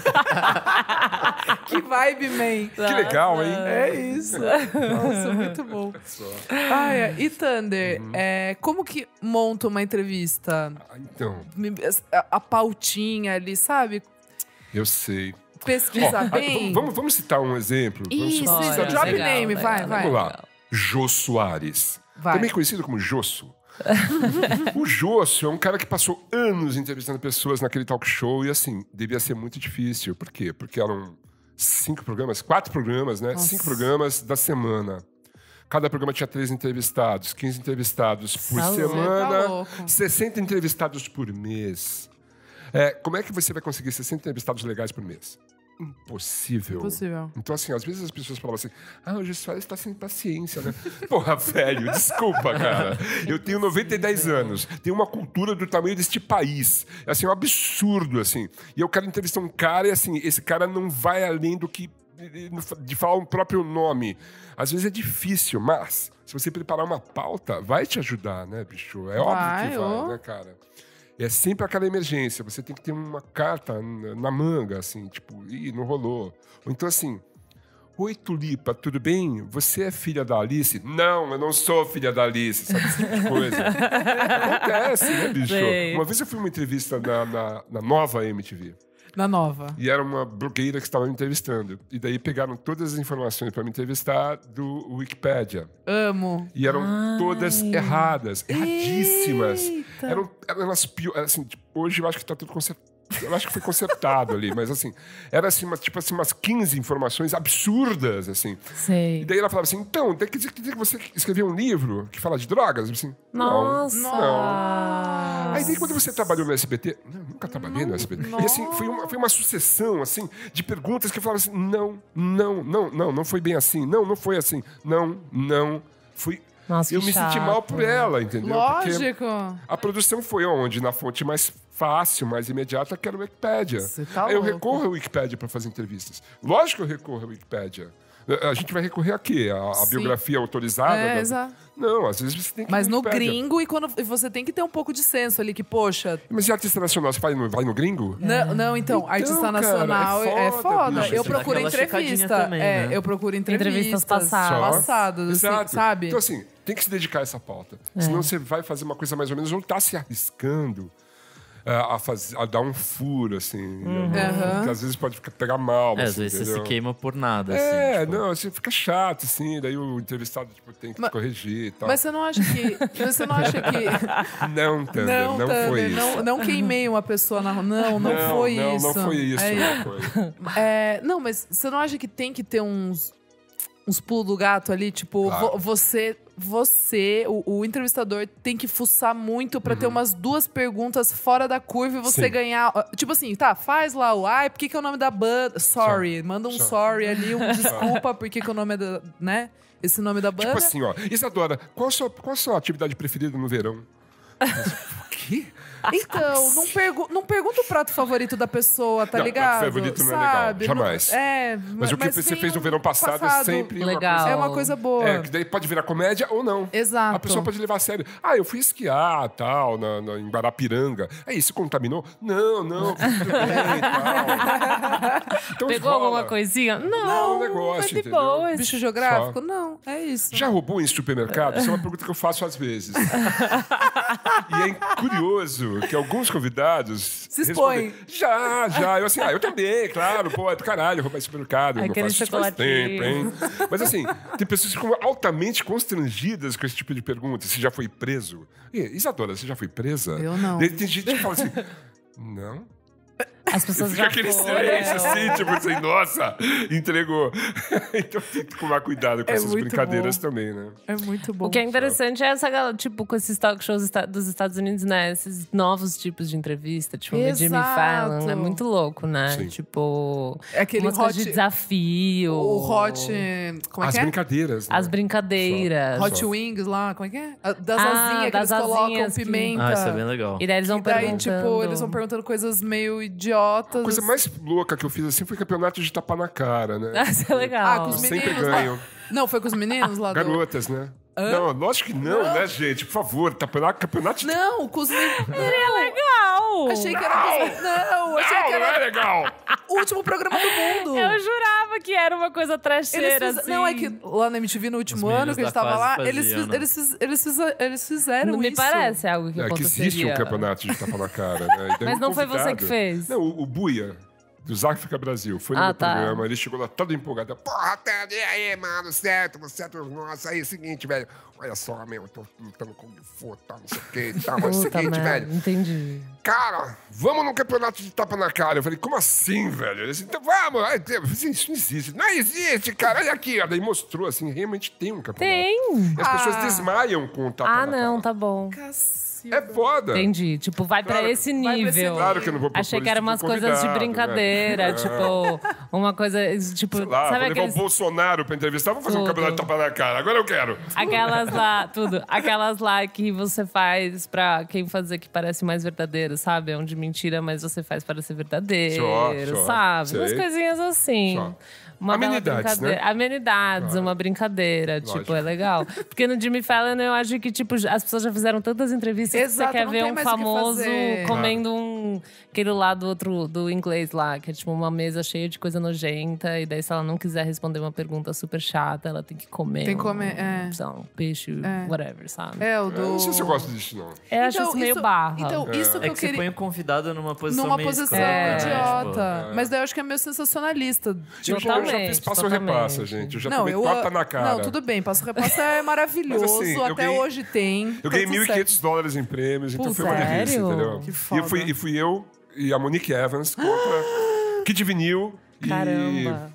A: Que vibe, man.
D: Que legal, hein?
A: É isso. Nossa, muito bom. Ai, ai. E Thunder,
D: Uhum.
A: é, como que monta uma entrevista?
D: Ah, então,
A: Me- A, a pautinha ali, sabe?
D: eu sei.
A: Pesquisar
D: Ó,
A: bem.
D: v- vamos, vamos citar um exemplo? Vamos
A: Isso,
D: citar-
A: isso.
B: Bora,
A: Drop
B: legal,
A: name,
B: legal,
A: vai, vai.
D: Vamos lá. Jô Soares.
A: Vai.
D: Também conhecido como Josso. O Josso é um cara que passou anos entrevistando pessoas naquele talk show e, assim, devia ser muito difícil. Por quê? Porque eram cinco programas, quatro programas, né?
A: Nossa.
D: Cinco programas da semana. Cada programa tinha três entrevistados, quinze entrevistados por
B: Tá louco.
D: semana,
A: Tá louco.
D: sessenta entrevistados por mês. É, como é que você vai conseguir sessenta entrevistados legais por mês? Impossível.
A: Impossível.
D: Então, assim, às vezes as pessoas falam assim: ah, o Jô Soares está sem paciência, né? Porra, velho, desculpa, cara. Eu tenho noventa e dez anos, tenho uma cultura do tamanho deste país. Assim, é um absurdo, assim. E eu quero entrevistar um cara e, assim, esse cara não vai além do que de falar um próprio nome. Às vezes é difícil, mas se você preparar uma pauta, vai te ajudar, né, bicho? É óbvio
A: Vai,
D: que vai,
A: ô.
D: né, cara? É sempre aquela emergência. Você tem que ter uma carta na manga, assim, tipo, ih, não rolou. Ou então assim, oi, Tulipa, tudo bem? Você é filha da Alice? Não, eu não sou filha da Alice, sabe? Esse tipo de coisa. Acontece, né, bicho?
B: Sei.
D: Uma vez eu fui uma entrevista na, na, na nova M T V.
A: Na nova.
D: E era uma blogueira que estava me entrevistando. E daí pegaram todas as informações para me entrevistar do Wikipedia.
A: Amo.
D: E eram
B: Ai.
D: todas erradas, erradíssimas.
A: Eita.
D: Eram, eram as piores. Assim, tipo, hoje eu acho que está tudo consertado. Eu acho que foi consertado ali, mas assim, era assim, uma, tipo assim, umas quinze informações absurdas, assim.
B: Sei.
D: E daí ela falava assim, então, tem que dizer que você escreveu um livro que fala de drogas? Eu assim,
B: Nossa.
D: não, não. Aí daí quando você trabalhou no S B T, não, nunca trabalhei no S B T. E assim, foi uma, foi uma sucessão, assim, de perguntas que eu falava assim, não, não, não, não, não foi bem assim, não, não foi assim, não, não, foi...
B: Nossa,
D: eu
B: que
D: me senti mal por
B: chato.
D: ela, entendeu? Porque
A: Lógico.
D: a produção foi onde? Na fonte mais fácil, mais imediata, que era o Wikipédia.
A: Você tá
D: Aí eu
A: louco.
D: recorro ao Wikipédia para fazer entrevistas. Lógico que eu recorro ao Wikipédia. A gente vai recorrer a quê? A, a
A: Sim.
D: biografia autorizada?
A: É,
D: da-
A: exato.
D: Não, às vezes você tem que ir
A: Mas no
D: Wikipédia.
A: gringo, e quando e você tem que ter um pouco de senso ali, que, poxa.
D: Mas e artista nacional, você vai no, vai no gringo?
A: Não, não, então,
D: Então,
A: artista
D: cara,
A: nacional
D: é
A: é
D: foda,
A: foda.
D: bicho.
A: Eu
D: Você dá
A: procuro
C: aquela checadinha
A: entrevista.
C: também,
A: é,
C: né?
A: eu procuro entrevistas,
B: Entrevistas passadas.
A: passadas, assim,
D: Exato.
A: sabe?
D: Então, assim, tem que se dedicar a essa pauta.
B: É.
D: Senão você vai fazer uma coisa mais ou menos, ou tá se arriscando uh, a, fazer, a dar um furo, assim.
A: Uhum.
D: Que às vezes pode ficar, pegar mal.
C: É, às
D: assim,
C: vezes você
D: entendeu?
C: se queima por nada,
D: É,
C: assim. tipo,
D: não, assim, fica chato, assim, daí o entrevistado tipo, tem que
A: Mas-
D: corrigir e tal.
A: Mas você não acha que. Você não acha que.
D: Não, Thunder, não,
A: Não, Thunder,
D: foi isso.
A: não, não queimei uma pessoa na rua. Não, não, foi
D: não,
A: isso.
D: Não foi isso,
A: É,
D: não foi.
A: é, não, mas você não acha que tem que ter uns. Uns pulos do gato ali? Tipo,
D: Claro.
A: vo- você. Você, o, o entrevistador, tem que fuçar muito pra ter umas duas perguntas fora da curva e você
D: Sim.
A: ganhar. Tipo assim, tá, faz lá o ai, por que, que é o nome da banda? Sorry. Manda um
D: Só.
A: sorry ali, um desculpa, por que, que é o nome é da. Né? Esse nome da banda.
D: Tipo assim, ó, Isadora, qual a sua, qual a sua atividade preferida no verão? Mas, o quê?
A: Então, não, pergu não pergunta o prato favorito da pessoa, tá
D: Não,
A: ligado?
D: prato favorito não é
A: Sabe?
D: legal, jamais.
A: Não- é,
D: Mas o que você
A: vem
D: fez no
A: um
D: verão passado, é sempre
B: Legal.
D: uma coisa...
A: É uma coisa boa.
D: É, que daí pode virar comédia ou não.
A: Exato.
D: A pessoa pode levar a sério. Ah, eu fui esquiar, tal, na, na, em Guarapiranga. É isso, contaminou? Não, não, fui tudo bem, tal. Então,
B: Pegou
D: rola.
B: alguma coisinha? Não,
D: Não, um negócio,
B: é de
D: entendeu?
B: boa.
A: Bicho geográfico? Não, é isso.
D: Já roubou em supermercado? Isso é uma pergunta que eu faço às vezes. E é curioso que alguns convidados...
A: Se expõem.
D: respondem, Já, já. Eu assim, ah, eu também, claro. Pô, é do caralho roubar em supermercado. Eu não
B: Aquele
D: faço isso faz
B: chocolatinho.
D: tempo, hein? Mas assim, tem pessoas que ficam altamente constrangidas com esse tipo de pergunta. Você já foi preso? E, Isadora, você já foi presa?
A: Eu não.
D: Daí tem gente que fala assim, não...
B: As pessoas
D: Fica
B: já
D: aquele
B: foram.
D: silêncio assim, tipo assim, nossa, entregou. Então tem que tomar cuidado com
A: É
D: essas
A: muito
D: brincadeiras
A: bom.
D: também, né?
A: É muito bom.
B: O que é interessante é essa galera, tipo, com esses talk shows esta- dos Estados Unidos, né? Esses novos tipos de entrevista, tipo, o Jimmy
A: Exato.
B: Fallon. É muito louco, né?
D: Sim.
B: Tipo,
A: É aquele
B: umas coisas
A: hot-
B: de desafio.
A: O Hot... Como é
D: As
A: que é?
D: brincadeiras, né?
B: As brincadeiras.
A: Hot
D: Só.
A: Wings lá, como é que é? A- Das
B: Ah,
A: asinhas que
B: das
A: eles colocam
B: asinhas que-
A: pimenta.
C: Ah, isso é bem legal.
B: E daí eles vão
A: E daí,
B: perguntando.
A: tipo, eles vão perguntando coisas meio idiotas.
D: A coisa mais louca que eu fiz assim foi campeonato de tapar na cara, né?
B: Isso é legal.
A: Ah, com os
D: Sempre
A: meninos
D: ganham.
A: lá. Não, foi com os meninos lá do...
D: Garotas, né? Não, lógico que não, né, gente? Por favor, campeonato, campeonato de
A: Não, com os meninos...
B: É legal!
A: Achei que era com os... Não, achei
D: Não,
A: que
D: não é
A: era
D: legal!
A: o último programa do mundo.
B: Eu jurava que era uma coisa
A: Eles
B: trecheira,
A: fiz-
B: assim.
A: Não, é que lá na M T V, no último
C: Os
A: ano
C: meninos
A: que a gente
C: da
A: tava
C: fase
A: lá, eles,
C: faziam,
A: fiz-
C: né?
A: eles, fiz- eles, fiz- eles fizeram
B: Não me
A: isso.
B: parece algo que
D: É que
B: aconteceria.
D: existe um campeonato de tapa na cara, né? E daí
B: Mas
D: um
B: não foi você
D: convidado-
B: que fez?
D: Não, o, o Buia, do Záfrica Brasil, foi no
B: Ah,
D: meu
B: tá.
D: programa, ele chegou lá todo empolgado. Porra, Ted, e aí, mano, certo, certo, nossa, aí, seguinte, velho, olha só, meu, eu tô lutando com o Fu, tá, não sei o que e tal, mas é o
B: Puta
D: seguinte,
B: merda,
D: velho,
B: entendi.
D: cara, vamos num campeonato de tapa na cara. Eu falei, como assim, velho? Ele disse, então vamos. Aí, eu falei, isso não existe. Não existe, cara, olha aqui. Daí mostrou, assim, realmente tem um campeonato.
B: Tem!
D: E as pessoas
A: Ah.
D: desmaiam com o tapa
B: Ah,
D: na
B: não,
D: cara.
B: tá bom.
A: Cacilda.
D: É foda.
B: Entendi. Tipo, vai pra
D: Claro,
B: esse
A: vai pra esse
B: nível.
D: Claro que eu não vou propor
B: Achei que
D: isso
B: eram
D: pro
B: umas coisas de
D: convidado,
B: brincadeira,
D: né?
B: tipo, uma coisa, tipo,
D: Sei lá,
B: sabe
D: vou levar
B: aqueles,
D: o Bolsonaro pra entrevistar, vou fazer um
B: Tudo.
D: campeonato de tapa na cara. Agora eu quero.
B: aquelas lá, tudo, aquelas lá que você faz pra quem fazer que parece mais verdadeiro, sabe? É um de mentira, mas você faz para ser verdadeiro,
D: Só, só.
B: sabe?
D: Sei.
B: Umas coisinhas assim.
D: Só.
B: Uma bela
D: Amenidades,
B: brincadeira.
D: né?
B: Amenidades,
D: Claro.
B: uma brincadeira,
D: Lógico.
B: tipo, é legal. Porque no Jimmy Fallon eu acho que, tipo, as pessoas já fizeram tantas entrevistas
A: Exato,
B: que você quer
A: não
B: ver
A: tem
B: um
A: mais o que
B: famoso
A: fazer.
B: comendo um. Aquele lá do outro, do inglês lá, que é tipo uma mesa cheia de coisa nojenta, e daí se ela não quiser responder uma pergunta super chata, ela tem que comer.
A: Tem que
B: um,
A: comer, é.
B: sei lá, um peixe,
A: É.
B: whatever, sabe?
A: É, o
D: Eu
A: do...
D: não sei se eu gosto disso, não.
B: Eu acho isso meio barra.
A: Então, isso que
C: É
A: eu
C: que você
A: queria...
C: põe o convidado numa posição
A: Numa
C: meio
A: posição
C: escrota, né?
A: idiota.
C: Tipo,
A: Mas daí eu acho que é meio sensacionalista.
D: Eu já, eu já
B: Totalmente,
D: fiz passo
B: totalmente.
D: repassa, gente. Eu já
A: não,
D: tomei
A: eu...
D: torta na cara.
A: Não, tudo bem. Passo repassa é maravilhoso.
D: Mas, assim, eu
A: Até
D: ganhei-
A: hoje tem.
D: Eu
A: Tá
D: ganhei
A: tudo
D: mil e
A: certo.
D: quinhentos dólares em prêmios, então
A: Pô,
D: foi uma delícia,
B: sério?
D: entendeu?
A: Que
D: E,
A: foda.
D: eu fui, e fui eu e a Monique Evans contra Kid Vinil e...
B: Caramba.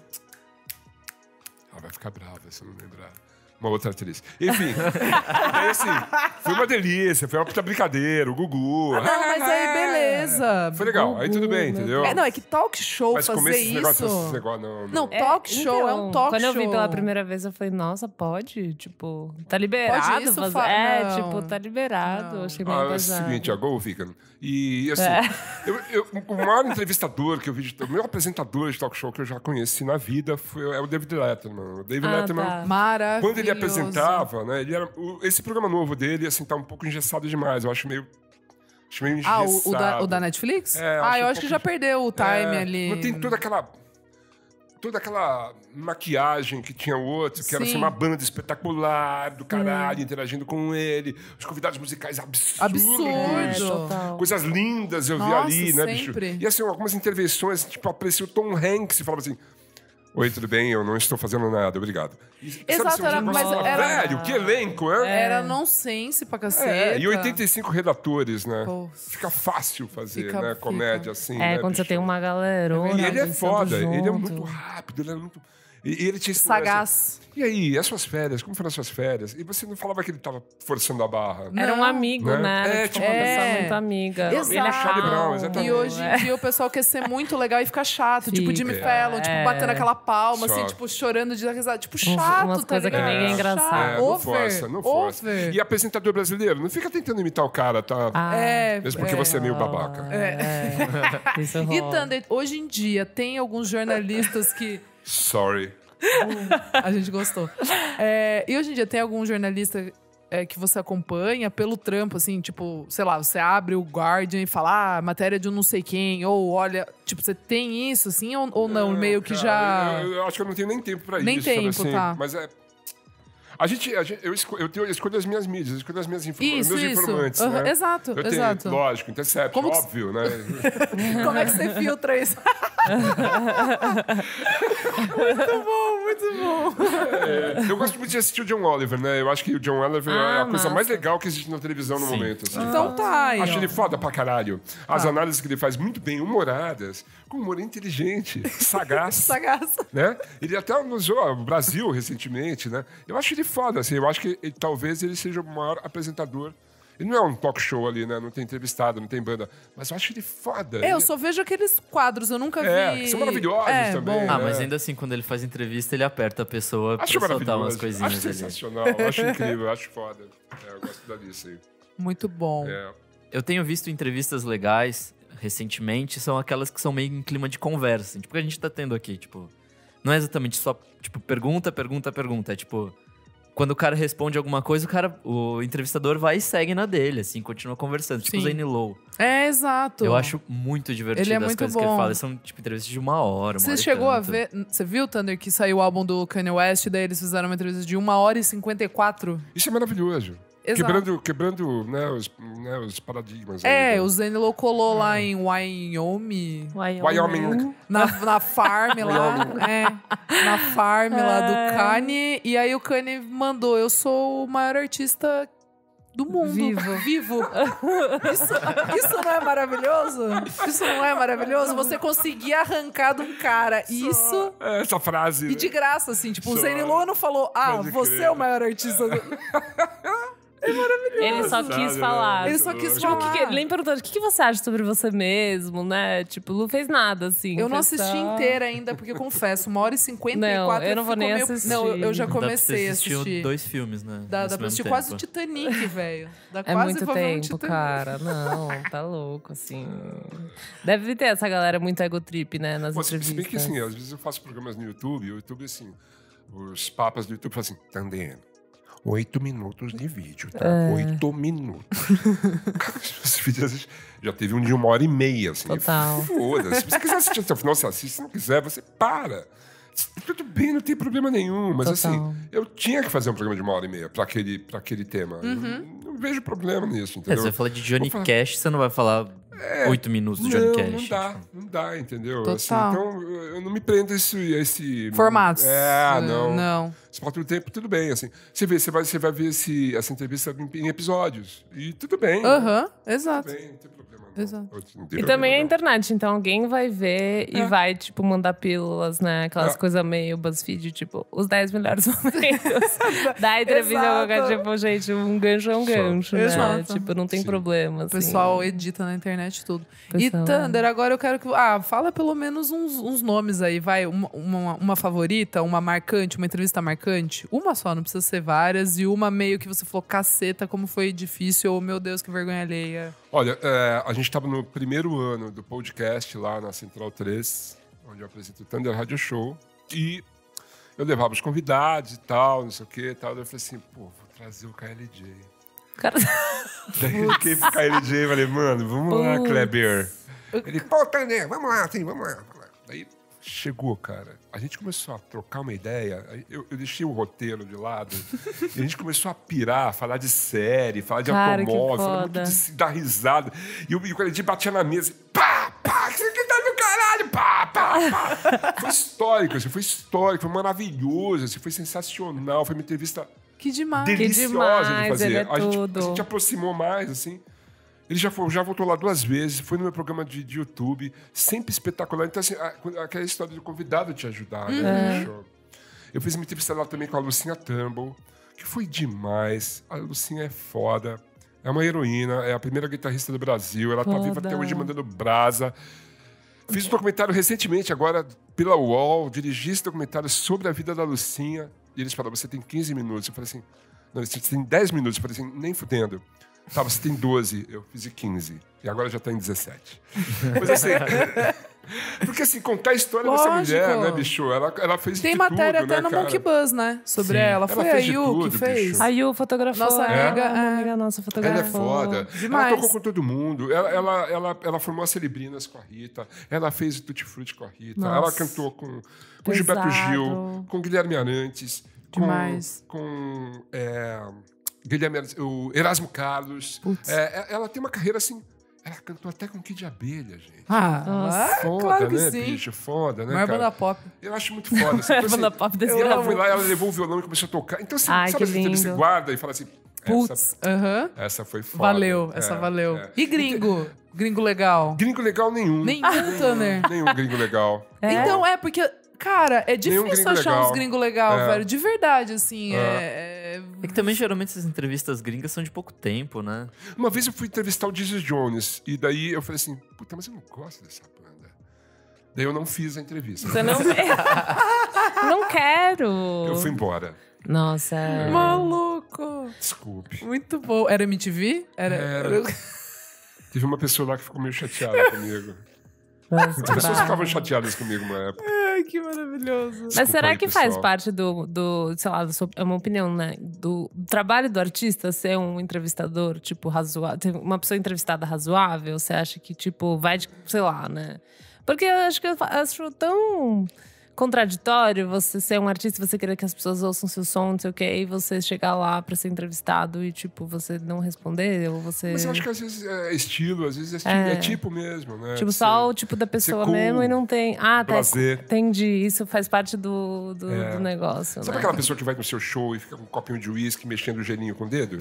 D: Ah, vai ficar brava se eu não lembrar. Uma outra atriz. Enfim, aí assim, foi uma delícia, foi uma puta brincadeira, o Gugu.
A: Ah, não, mas aí beleza.
D: Foi legal, aí tudo bem, entendeu?
A: É, não, é que talk show
D: Mas comer
A: fazer
D: esses
A: isso...
D: negócios, esses negócios, não,
A: Não,
D: não.
A: talk show é um
B: então,
A: talk
B: quando
A: show.
B: eu vi pela primeira vez, eu falei, nossa, pode? Tipo, tá liberado?
A: Pode isso,
B: fazer...
A: fa-
B: É,
A: não.
B: tipo, tá liberado.
A: Não.
B: Achei meio
D: Ah, é o
B: pesado.
D: seguinte, ó, Go Vegan. E, assim,
B: É.
D: eu, eu- o maior entrevistador que eu vi, de- o maior apresentador de talk show que eu já conheci na vida foi, é o David Letterman. O David
B: Ah,
D: Letterman,
B: tá.
A: Maravilhoso.
D: quando ele apresentava, né, ele era, o- esse programa novo dele, assim, tá um pouco engessado demais. Eu acho meio, acho meio
A: Ah,
D: engessado.
A: o, o, da, o da Netflix?
D: É, eu
A: ah,
D: acho
A: eu
D: um
A: acho que
D: pouco
A: já
D: de-
A: perdeu o time
D: É,
A: ali.
D: Não tem toda aquela... Toda aquela maquiagem que tinha o outro, que era assim,
A: Sim.
D: uma banda espetacular do caralho, interagindo com ele. Os convidados musicais absurdos.
B: É,
A: Absurdo.
B: total.
D: Coisas lindas eu vi
A: Nossa,
D: ali, né, bicho?
A: sempre.
D: E assim, algumas intervenções, tipo, apareceu o Tom Hanks e falava assim: oi, tudo bem? Eu não estou fazendo nada, obrigado. E, sabe,
A: Exato,
D: assim,
A: era-
D: uns-
A: mas era-
D: Velho, que elenco, é?
A: Era nonsense pra caceta.
D: É, e oitenta e cinco redatores, né?
A: Pô.
D: Fica fácil fazer,
A: Fica-
D: né?
A: fica.
D: Comédia assim.
B: É,
D: né,
B: quando você
D: bicho?
B: tem uma galerona.
D: E ele é
B: pensando
D: foda, ele é
B: junto.
D: muito rápido, ele é muito. E, e ele tinha
A: Sagaz.
D: E aí, as suas férias? Como foram as suas férias? E você não falava que ele tava forçando a barra.
B: Era um
A: Não.
B: amigo,
D: Né?
B: né? Era
D: É,
B: tipo,
D: tipo,
B: uma
A: é.
B: pessoa muito amiga.
A: Exato.
B: Ele é
D: Charlie Brown,
B: calmo.
D: exatamente.
A: E hoje
B: É.
A: em dia o pessoal quer ser muito legal e fica chato. Tipo Jimmy
B: Fica.
A: Fallon, tipo,
B: É.
A: batendo aquela palma, assim,
D: Só.
A: tipo, chorando de dar risada. Tipo, chato,
B: umas
A: tá
B: coisas que
A: ligado?
B: nem é engraçado.
A: Chato.
D: É, não
A: Over.
D: força, não força.
A: Over.
D: E apresentador brasileiro, não fica tentando imitar o cara, tá?
B: Ah,
A: É,
D: Mesmo porque
A: é.
D: você é meio babaca.
B: É. Isso
A: E
B: rola.
A: Thunder, hoje em dia, tem alguns jornalistas que...
D: Sorry.
A: A gente gostou. É, e hoje em dia, tem algum jornalista é, que você acompanha pelo trampo, assim, tipo, sei lá, você abre o Guardian e fala, ah, matéria de um não sei quem, ou olha, tipo, você tem isso, assim, ou, ou não? Meio que
D: Cara,
A: já...
D: Eu, eu acho que eu não tenho nem tempo pra
A: Nem
D: isso. sabe,
A: tempo,
D: assim,
A: tá.
D: Mas é... A gente, a gente eu, esco, eu, tenho, eu escolho as minhas mídias, eu escolho as minhas informa
A: Isso,
D: meus
A: isso.
D: informantes,
A: Uhum,
D: né?
A: exato,
D: eu tenho,
A: exato.
D: Lógico, Intercept,
A: Como que-
D: óbvio, né?
A: Como é que você filtra isso? Muito bom, muito bom.
D: É, eu gosto muito de assistir o John Oliver, né? Eu acho que o John Oliver é
B: Ah,
D: a coisa
B: massa.
D: mais legal que existe na televisão no
C: Sim.
D: momento. Assim.
A: Então tá aí,
D: Acho
A: ó.
D: ele foda pra caralho. As análises que ele faz muito bem, humoradas, com humor inteligente, sagaz.
A: Sagaz.
D: Né? Ele até usou o Brasil recentemente, né? Eu acho ele foda, assim. Eu acho que ele- talvez ele seja o maior apresentador. Ele não é um talk show ali, né? Não tem entrevistado, não tem banda. Mas eu acho ele foda.
A: É, eu
D: Ele-
A: só vejo aqueles quadros, eu nunca
D: É,
A: vi.
D: que são maravilhosos
A: é,
D: também,
A: bom.
C: Ah,
D: né?
C: mas ainda assim, quando ele faz entrevista, ele aperta a pessoa
D: Acho
C: pra soltar umas
D: maravilhoso.
C: coisinhas
D: Acho
C: ali.
D: sensacional, acho incrível, acho foda. É, eu gosto da Alice aí.
A: Muito bom.
D: É.
C: Eu tenho visto entrevistas legais recentemente, são aquelas que são meio em clima de conversa, assim, tipo o que a gente tá tendo aqui, tipo, não é exatamente só, tipo, pergunta, pergunta, pergunta, é tipo, quando o cara responde alguma coisa, o cara, o entrevistador vai e segue na dele, assim, continua conversando, tipo o
A: Sim.
C: Zane Lowe.
A: É, exato.
C: Eu acho muito divertido
A: Ele é
C: as
A: muito
C: coisas que
A: bom.
C: ele fala, são tipo entrevistas de uma hora, uma
A: Você
C: hora e
A: chegou a
C: tanto.
A: ver. Você viu, Thunder, que saiu o álbum do Kanye West, daí eles fizeram uma entrevista de uma hora e cinquenta e quatro?
D: Isso é maravilhoso.
A: Exato.
D: Quebrando, quebrando né, os, né, os paradigmas.
A: É,
D: aí, né?
A: o Zane Lowe colou lá em Wyoming.
D: Wyoming.
A: Na, na farm lá. É, na farm lá do Kanye. E aí o Kanye mandou: eu sou o maior artista do mundo.
B: Vivo.
A: Vivo. Isso, isso não é maravilhoso? Isso não é maravilhoso? Você conseguir arrancar de um cara isso.
D: É, essa frase.
A: E de
D: né?
A: graça, assim. Tipo, o
D: Só-
A: Zane Lowe não falou: ah,
D: Pode
A: você
D: crer.
A: é o maior artista do...
B: Ele só
D: Sabe,
B: quis
D: né?
B: falar.
A: Ele só quis
B: Tipo,
A: falar.
B: o que que, ele nem perguntou, o que, que você acha sobre você mesmo, né? Tipo, não fez nada, assim.
A: Eu não
B: foi
A: assisti
B: só-
A: inteira ainda, porque eu confesso, uma hora e cinquenta e
B: Não,
A: quatro
B: eu não vou
A: ficou
B: nem
A: meio...
B: assistir.
A: Não, eu- eu já
C: Dá pra você
A: comecei a
C: assistir
A: assistir.
C: dois filmes, né?
A: Dá,
C: nesse
A: dá pra
C: mesmo
A: assistir
C: tempo.
A: quase o Titanic, velho. Dá
B: É
A: quase
B: muito
A: pra ver um
B: tempo,
A: Titanic.
B: cara. Não, tá louco, assim. Deve ter essa galera muito ego trip, né? Nas
D: Pô, se se bem que
B: entrevistas.
D: assim, às vezes eu faço programas no YouTube, e o YouTube, assim, os papas do YouTube falam assim, Thunder, oito minutos de vídeo, tá?
B: É.
D: Oito minutos. Os vídeos, às vezes, já teve um de uma hora e meia, assim.
B: Total.
D: Foda-se. Se você quiser assistir até o final, você assiste. Se não quiser, você para. Tudo bem, não tem problema nenhum. Mas
B: Total.
D: assim, eu tinha que fazer um programa de uma hora e meia pra aquele, pra aquele tema. Eu não vejo problema nisso,
C: É,
D: entendeu?
C: você vai falar de Johnny
D: Vou falar-
C: Cash, você não vai falar oito minutos de Johnny
D: não,
C: Cash.
D: não dá,
C: tipo.
D: não dá, entendeu?
A: Total.
D: Assim, então, eu não me prendo a esse... a esse
A: Formatos.
D: É, não.
A: Não.
D: Você pode ter o tempo, tudo bem, assim. Você vê, você vai, você vai ver esse, essa entrevista em, em episódios. E tudo bem.
A: Aham,
D: Tudo
A: exato.
D: bem, não tem problema. Não.
A: Exato.
D: Não tem
B: E
D: problema,
B: também a
D: não.
B: internet, então alguém vai ver e
A: É.
B: vai, tipo, mandar pílulas, né? Aquelas
D: É.
B: coisas meio BuzzFeed, tipo, os dez melhores momentos da entrevista.
A: Exato.
B: Qualquer, tipo, gente, um gancho é um
D: Só.
B: gancho, né?
A: Exato.
B: Tipo, não tem
D: Sim.
B: problema,
A: O
B: assim.
A: pessoal edita na internet tudo.
B: Pessoal,
A: E Thunder, agora eu quero que... Ah, fala pelo menos uns, uns nomes aí, vai. Uma, uma, uma favorita, uma marcante, uma entrevista marcante. Uma só, não precisa ser várias. E uma meio que você falou, caceta, como foi difícil. Ou, meu Deus, que vergonha alheia.
D: Olha, é, a gente estava no primeiro ano do podcast lá na Central três, onde eu apresento o Thunder Radio Show. E eu levava os convidados e tal, não sei o que e tal. Daí eu falei assim, pô, vou trazer o K L J.
B: Cara,
D: Daí eu fiquei pro K L J e falei, mano, vamos lá,
B: Putz.
D: Kleber. Ele, pô, Thunder, vamos lá, sim, vamos lá, vamos lá. Daí chegou, cara. A gente começou a trocar uma ideia. aí Eu, eu deixei o roteiro de lado. E a gente começou a pirar, falar de série, falar de
B: Cara, que
D: automóvel, falar muito
B: foda.
D: de se dar risada. E o, e o K L J batia na mesa. Pá, pá, que você que tá do caralho, pá, pá, pá. Foi histórico, assim, foi histórico, foi maravilhoso, assim, foi sensacional. Foi uma entrevista
A: Que demais.
D: deliciosa
B: demais,
D: de fazer.
B: ele é
D: a, gente,
B: tudo.
D: a gente aproximou mais, assim. Ele já, foi, já voltou lá duas vezes, foi no meu programa de, de YouTube, sempre espetacular. Então, assim, a- aquela história do convidado te ajudar, né? no show. Eu fiz uma entrevista lá também com a Lucinha Turnbull, que foi demais. A Lucinha é foda. É uma heroína, é a primeira guitarrista do Brasil. Ela tá
B: Foda.
D: viva até hoje mandando brasa. Fiz um documentário recentemente, agora, pela U O L. Dirigi esse documentário sobre a vida da Lucinha. E eles falaram, você tem quinze minutos. Eu falei assim, não, você tem dez minutos. Eu falei assim, nem fudendo. Tá, você tem doze. Eu fiz quinze. E agora já tá em dezessete. Mas assim... Porque assim, contar a história
A: Lógico.
D: dessa mulher, né, bicho? Ela, ela fez
A: Tem
D: de
A: matéria
D: tudo,
A: até
D: né,
A: no
D: cara?
A: Monkey Buzz, né? Sobre
C: Sim.
A: ela.
D: Ela
A: Foi
D: fez
A: a
D: de
A: Yu
D: tudo,
A: que fez.
D: bicho.
B: A Yu fotografou.
A: Nossa
B: é.
A: amiga,
B: Uma
A: é.
B: amiga nossa
D: Ela é
B: fotografou.
D: foda.
A: Demais.
D: Ela tocou com todo mundo. Ela, ela, ela, ela formou as Celebrinas com a Rita. Ela fez o Tutti Frutti com a Rita.
B: Nossa.
D: Ela cantou com, com
B: Pesado.
D: Gilberto Gil, com Guilherme Arantes, com,
A: Demais.
D: com é, Guilherme Arantes, o Erasmo Carlos.
A: Putz.
D: É, ela tem uma carreira assim... Ela cantou até com Kid Abelha, gente.
A: Ah,
B: Nossa.
D: Foda,
A: claro que
D: né,
A: sim.
D: bicho? Foda, né,
A: Maior
D: cara?
A: banda pop.
D: Eu acho muito foda. Assim, então, assim,
B: Banda pop desse
D: ela
B: grau.
D: foi lá, ela levou o violão e começou a tocar. Então, assim,
B: Ai,
D: sabe
B: que
D: essa entrevista
B: lindo.
D: você guarda e fala assim...
A: Putz,
D: Essa,
A: aham.
D: essa foi foda.
A: Valeu, essa
D: É,
A: valeu.
D: é.
A: E gringo? Gringo legal?
D: Gringo legal nenhum.
A: Nenhum, Tanner.
D: Nenhum gringo legal.
B: É?
A: Então, é porque, cara, é
D: Nenhum
A: difícil
D: gringo
A: achar
D: legal.
A: uns gringos legal,
D: É.
A: velho. De verdade, assim.
D: É.
A: É.
C: É que também, geralmente, essas entrevistas gringas são de pouco tempo, né?
D: Uma vez eu fui entrevistar o Jesus Jones. E daí eu falei assim, puta, mas eu não gosto dessa banda. Daí eu não fiz a entrevista.
B: Você não... não quero.
D: Eu fui embora.
B: Nossa. é.
A: Maluco!
D: Desculpe.
A: Muito bom. Era M T V? Era.
D: Era. Teve uma pessoa lá que ficou meio chateada comigo.
B: Mas,
D: As pessoas
B: pra-
D: ficavam chateadas comigo uma época.
A: Ai, que maravilhoso.
B: Mas
D: Desculpa
B: será
D: aí,
B: que faz
D: pessoal.
B: parte do, do, sei lá, da sua- é uma opinião, né? Do, do trabalho do artista ser um entrevistador, tipo, razoável? Uma pessoa entrevistada razoável? Você acha que, tipo, vai de, sei lá, né? Porque eu acho que eu fa- acho tão contraditório você ser um artista e você querer que as pessoas ouçam seu som, não sei o quê, e você chegar lá pra ser entrevistado e, tipo, você não responder, ou você...
D: Mas eu acho que às vezes é estilo, às vezes é, estilo,
B: É.
D: é tipo mesmo, né?
B: Tipo,
D: De
B: só
D: ser-
B: o tipo da pessoa
D: cool,
B: mesmo e não tem... Ah, tá.
D: prazer.
B: Entendi. Isso faz parte do, do,
D: É.
B: do negócio,
D: Sabe
B: né?
D: aquela pessoa que vai no seu show e fica com um copinho de uísque mexendo o gelinho com o dedo?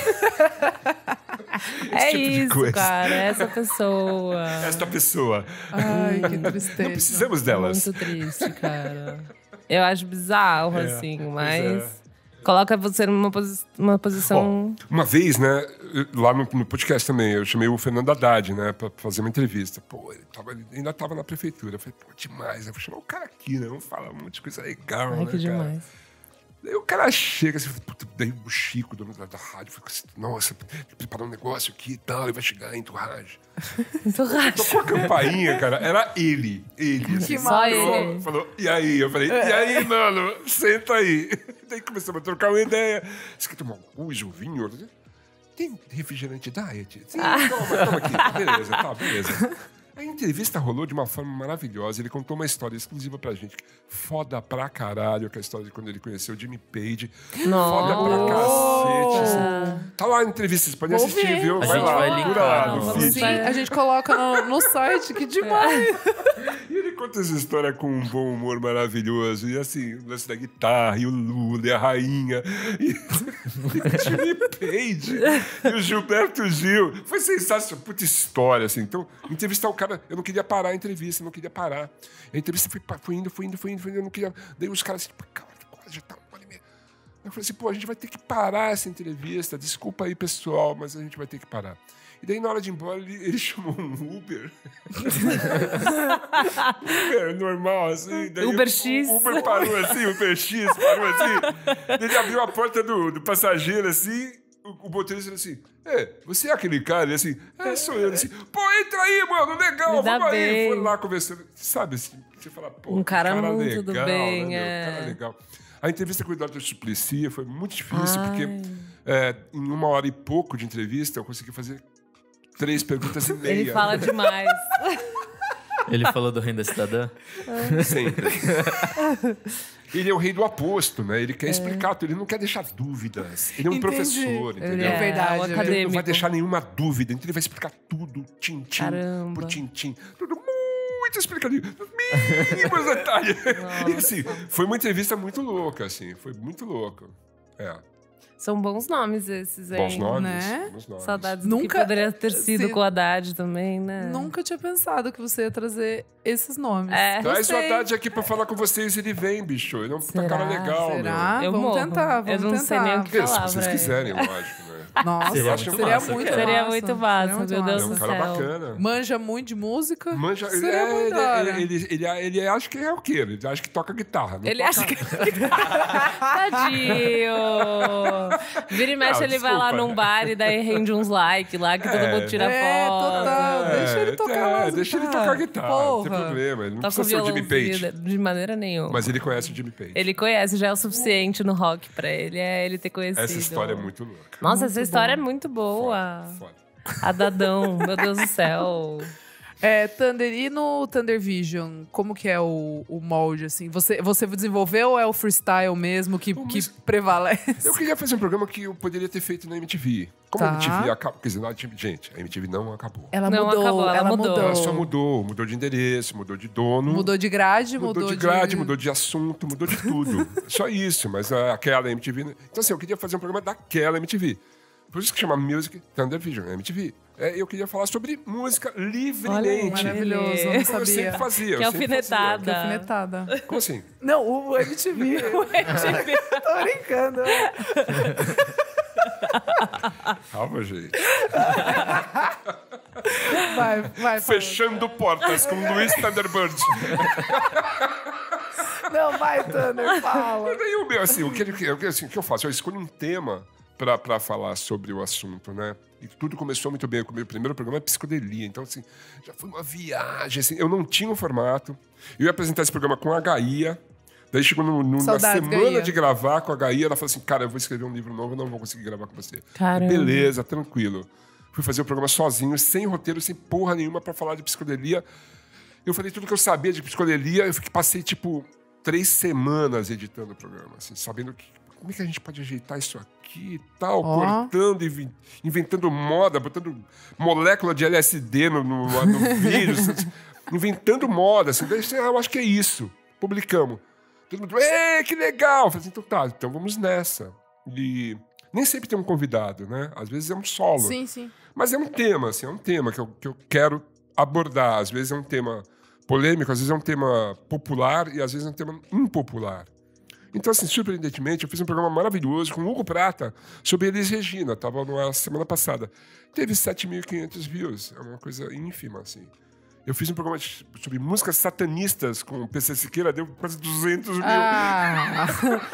B: É
D: tipo de
B: isso,
D: coisa.
B: cara. É essa pessoa.
D: Esta pessoa.
A: Ai, que tristeza.
D: Não precisamos delas.
B: Muito triste, cara. Eu acho bizarro,
D: É,
B: assim,
D: pois
B: mas...
D: é.
B: Coloca você numa posi uma posição...
D: Uma vez, né, eu- lá no, no podcast também, eu chamei o Fernando Haddad, né, pra fazer uma entrevista. Pô, ele, tava, ele ainda tava na prefeitura. Eu falei, pô, demais. Eu vou chamar o cara aqui, né, vamos falar um monte de coisa legal,
B: Ai,
D: né,
B: que
D: cara?
B: demais.
D: Daí o cara chega assim, puta, daí o Chico, dono da, da rádio, falou assim, nossa, tem que preparar um negócio aqui e tal, ele vai chegar em entourage.
B: Muito racho.
D: Tocou a campainha, cara, era ele, ele. Assim,
A: Que
B: Só
D: falou,
B: ele.
D: falou, e aí? Eu falei, e aí, mano, senta aí. Daí começamos a trocar uma ideia. Você quer tomar um coisa, um vinho? Tem refrigerante diet? Sim, toma, toma aqui. Beleza, tá, beleza. A entrevista rolou de uma forma maravilhosa. Ele contou uma história exclusiva pra gente. Foda pra caralho, que é a história de quando ele conheceu o Jimmy Page. Foda pra cacete. assim. Tá lá a entrevista, você pode
A: Vou
D: assistir,
A: ver.
D: viu?
C: A
D: Vai
C: gente
D: lá,
C: vai
D: procura
C: linkar,
D: lá
C: não,
D: no
C: vamos
D: feed.
A: Sim, a gente coloca no, no site, que demais.
D: E ele conta essa história com um bom humor maravilhoso. E assim, o lance da guitarra, e o Lula, e a rainha, e, e o Jimmy Page, e o Gilberto Gil. Foi sensacional, puta história, assim. Então, entrevistar o cara, eu não queria parar a entrevista, eu não queria parar. A entrevista foi, foi indo, foi indo, foi indo, foi indo, eu não queria... Daí os caras assim, cara, quase já tá uma hora e meia. Eu falei assim, pô, a gente vai ter que parar essa entrevista. Desculpa aí, pessoal, mas a gente vai ter que parar. E daí, na hora de ir embora, ele, ele chamou um Uber. Uber normal, assim. Daí
B: Uber
D: o-
B: X.
D: O Uber parou assim, o Uber X parou assim. Ele abriu a porta do, do passageiro, assim. O, o motorista falou assim, é, você é aquele cara? Ele assim, é, sou eu. Ele assim, pô, entra aí, mano, legal,
B: Me dá
D: vamos aí.
B: bem.
D: Foi lá conversando. Sabe, assim, você fala, pô,
B: Um cara muito do
D: legal,
B: bem,
D: né, meu?
B: é.
D: Cara legal. A entrevista com o Eduardo Suplicy foi muito difícil,
B: Ai.
D: porque é, em uma hora e pouco de entrevista, eu consegui fazer três perguntas e meia.
B: Ele fala demais.
C: Ele falou do Renda Cidadã?
D: Sempre. Ele é o rei do aposto, né? Ele quer explicar tudo, ele não quer deixar dúvidas. Ele é um
A: Entendi.
D: professor,
A: Ele
D: entendeu?
A: é verdade,
B: o
A: é
D: Ele não
B: acadêmico.
D: vai deixar nenhuma dúvida, então ele vai explicar tudo, tintim
B: Caramba.
D: por tintim. Tudo muito explicadinho, mínimos detalhes. E assim, foi uma entrevista muito louca, assim, foi muito louco. É.
B: São bons nomes esses aí.
D: Bons nomes,
A: né?
D: bons nomes.
B: Saudades
A: Nunca-
B: do que poderia ter sido
A: se-
B: com o Haddad também, né?
A: Nunca tinha pensado que você ia trazer esses nomes.
B: É.
D: Traz o
A: Gostei.
D: Haddad aqui pra falar com vocês, ele vem, bicho. Ele é um puta
B: Será?
D: cara legal,
A: Será?
B: Eu
A: vamos
B: morro.
A: tentar, vamos
B: Eu não
A: tentar.
B: sei nem o que
D: meu. Se
B: falar
D: vocês
B: pra
D: quiserem,
B: ele.
D: lógico, né?
A: Nossa,
C: Seria
A: seria,
C: muito massa,
A: muito
C: cara.
B: Seria
A: massa.
B: muito massa,
A: Seria muito
B: meu Deus
D: É
A: massa.
D: um
B: do
D: cara
B: céu.
D: bacana.
A: Manja muito de música.
D: Manja, ele,
A: Seria
D: é,
A: muito
D: ele,
A: da hora.
D: ele, ele, ele, ele, ele acha que é o quê? Ele acha que toca guitarra. Não
B: Ele
D: toca...
B: acha que. Tadinho! Vira e mexe,
D: Não,
B: ele vai lá
D: desculpa.
B: num bar e daí rende uns likes lá, que todo
D: É.
B: mundo tira
A: É,
B: foto.
A: total. Deixa ele tocar
D: é,
A: lá.
D: deixa ele tocar guitarra, não tem
A: Porra.
D: problema. Ele não
B: Toca o
D: precisa ser o Jimmy
B: violãozinho
D: Page.
B: de maneira nenhuma.
D: Mas ele conhece o Jimmy Page.
B: Ele conhece, já é o suficiente no rock pra ele, é ele ter conhecido.
D: Essa história é muito louca.
B: Nossa,
A: Muito
B: essa história
A: bom.
B: é muito boa.
D: Foda.
B: A Dadão, meu Deus do céu.
A: É, Thunder, e no Thunder Vision, como que é o, o molde, assim? Você, você desenvolveu ou é o freestyle mesmo que,
D: Pô,
A: que
D: mas-
A: prevalece?
D: Eu queria fazer um programa que eu poderia ter feito na M T V. Como
A: Tá.
D: a M T V acabou. Quer dizer, não, a M T V gente, a M T V não acabou.
A: Ela
B: Não
A: mudou,
B: acabou, ela
A: ela
B: mudou.
A: mudou.
D: Ela só mudou. Mudou de endereço, mudou de dono.
A: Mudou de grade,
D: Mudou,
A: mudou,
D: de grade, mudou de assunto, mudou de tudo. Só isso, mas ah, aquela M T V... né? Então, assim, eu queria fazer um programa daquela M T V. Por isso que chama Music Thunder Vision, M T V. É, eu queria falar sobre música livremente.
A: Maravilhoso, eu não
D: Como eu
A: sabia.
D: sempre fazia.
B: Que
D: eu sempre
B: alfinetada.
A: Que alfinetada.
D: fazia. Como assim?
A: Não, o M T V. o M T V. Tô brincando.
D: Calma, gente.
A: Vai, vai. fala.
D: Fechando portas com Luiz Thunderbird.
A: Não, vai, Thunder, fala.
D: E daí, o meu, assim, o que, ele- o que, assim, o que eu faço? Eu escolho um tema pra, pra falar sobre o assunto, né? E tudo começou muito bem. O meu primeiro programa é psicodelia. Então, assim, já foi uma viagem, assim. Eu não tinha um formato. Eu ia apresentar esse programa com a Gaia. Daí chegou no, no, na
A: Saudades,
D: semana
A: Gaia.
D: de gravar com a Gaia, ela falou assim, cara, eu vou escrever um livro novo, eu não vou conseguir gravar com você.
B: Caramba.
D: Beleza, tranquilo. Fui fazer o programa sozinho, sem roteiro, sem porra nenhuma pra falar de psicodelia. Eu falei tudo que eu sabia de psicodelia. Eu fiquei, passei, tipo, três semanas editando o programa, assim, sabendo que, como é que a gente pode ajeitar isso aqui e tal,
A: Ó.
D: cortando, inven- inventando moda, botando molécula de L S D no, no, no vídeo, assim, inventando moda. Assim, daí, ah, eu acho que é isso. Publicamos. Todo mundo, ei, que legal! Eu falei assim, então tá, então vamos nessa. E nem sempre tem um convidado, né? Às vezes é um solo.
A: Sim, sim.
D: Mas é um tema, assim, é um tema que eu, que eu quero abordar. Às vezes é um tema polêmico, às vezes é um tema popular e às vezes é um tema impopular. Então, assim, surpreendentemente, eu fiz um programa maravilhoso com o Hugo Prata sobre Elis Regina. Estava na semana passada. Teve sete mil e quinhentos views. É uma coisa ínfima, assim. Eu fiz um programa de- sobre músicas satanistas com o P C Siqueira, deu quase duzentos mil.
A: Ah,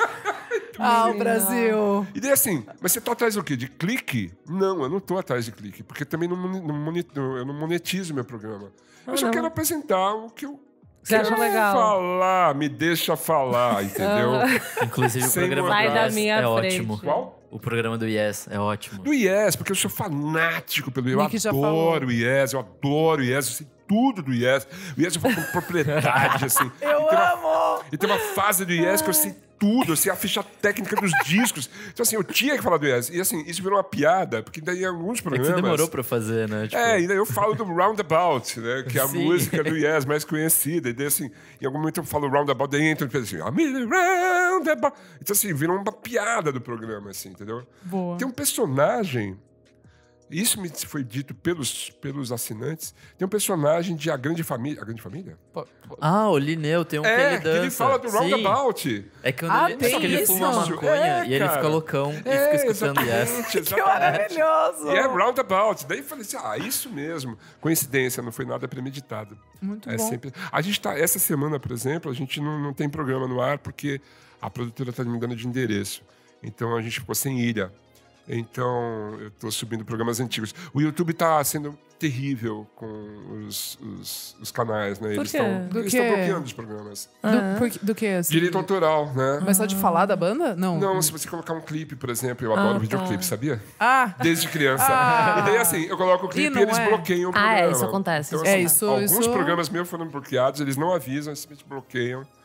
A: ah o Brasil.
D: E daí assim, mas você tá atrás do quê? De clique? Não, eu não tô atrás de clique, porque também não, moni- não moni- eu não monetizo meu programa. Eu só
B: não.
D: quero apresentar o que eu
B: Você acha
D: quero
B: legal?
D: falar, me deixa falar, entendeu?
C: Inclusive, o
D: Sem
C: programa do
B: Sai da
C: Yes
B: minha
C: é
B: frente.
C: ótimo.
D: Qual?
C: O programa do Yes é ótimo.
D: Do Yes, porque eu sou fanático pelo Yes. Eu
A: Nick já
D: adoro o Yes, eu adoro o Yes, eu sei tudo do Yes. O Yes eu falo com propriedade, assim.
A: Eu
D: E tem uma-
A: amo!
D: E tem uma fase do Yes que eu sei tudo, eu sei a ficha técnica dos discos. Então, assim, eu tinha que falar do Yes. E, assim, isso virou uma piada, porque daí em alguns
C: É que
D: programas...
C: você demorou pra fazer, né? Tipo,
D: É, e daí eu falo do Roundabout, né? Que é a
C: Sim.
D: música do Yes mais conhecida. E daí, assim, em algum momento eu falo Roundabout, daí entra e pensa assim, I'm in a roundabout. Então, assim, virou uma piada do programa, assim, entendeu?
A: Boa.
D: Tem um personagem, isso me foi dito pelos, pelos assinantes, tem um personagem de A Grande Família. A Grande Família?
A: Pô, pô.
C: Ah, o Lineu tem um que
D: É,
C: ele
D: que
C: dança.
D: ele fala do
C: Sim.
D: Roundabout.
C: É que, quando
A: Ah,
C: ele,
A: tem
C: é que ele
A: isso?
C: fuma maconha
D: É,
C: e ele
D: cara.
C: fica loucão e
D: É,
C: fica escutando Yes.
D: exatamente,
A: Que
D: exatamente.
A: maravilhoso!
D: E é roundabout. Daí eu falei assim, ah, isso mesmo. Coincidência, não foi nada premeditado.
A: Muito
D: é
A: bom.
D: Sempre... A gente tá, essa semana, por exemplo, a gente não, não tem programa no ar porque a produtora está me dando de endereço. Então a gente ficou sem ilha. Então eu estou subindo programas antigos. O YouTube está sendo terrível com os, os, os canais, né?
B: Por
D: Eles
B: quê?
D: estão
A: Do
D: eles
A: quê?
D: estão bloqueando os programas.
A: Do, por- do que? Assim?
D: Direito autoral, né?
A: Mas só de falar da banda? Não.
D: Não, se você colocar um clipe, por exemplo, eu adoro
B: Ah,
D: videoclipe,
B: tá.
D: sabia?
A: Ah,
D: Desde criança.
A: Ah.
D: E daí, assim, eu coloco o clipe
A: E
D: e,
A: não
D: eles
A: é?
D: bloqueiam o
B: Ah,
D: programa.
B: é, isso acontece,
D: Então,
B: isso
A: É,
D: assim,
A: isso-
D: alguns
A: isso-
D: programas meus foram bloqueados, eles não avisam, eles simplesmente bloqueiam.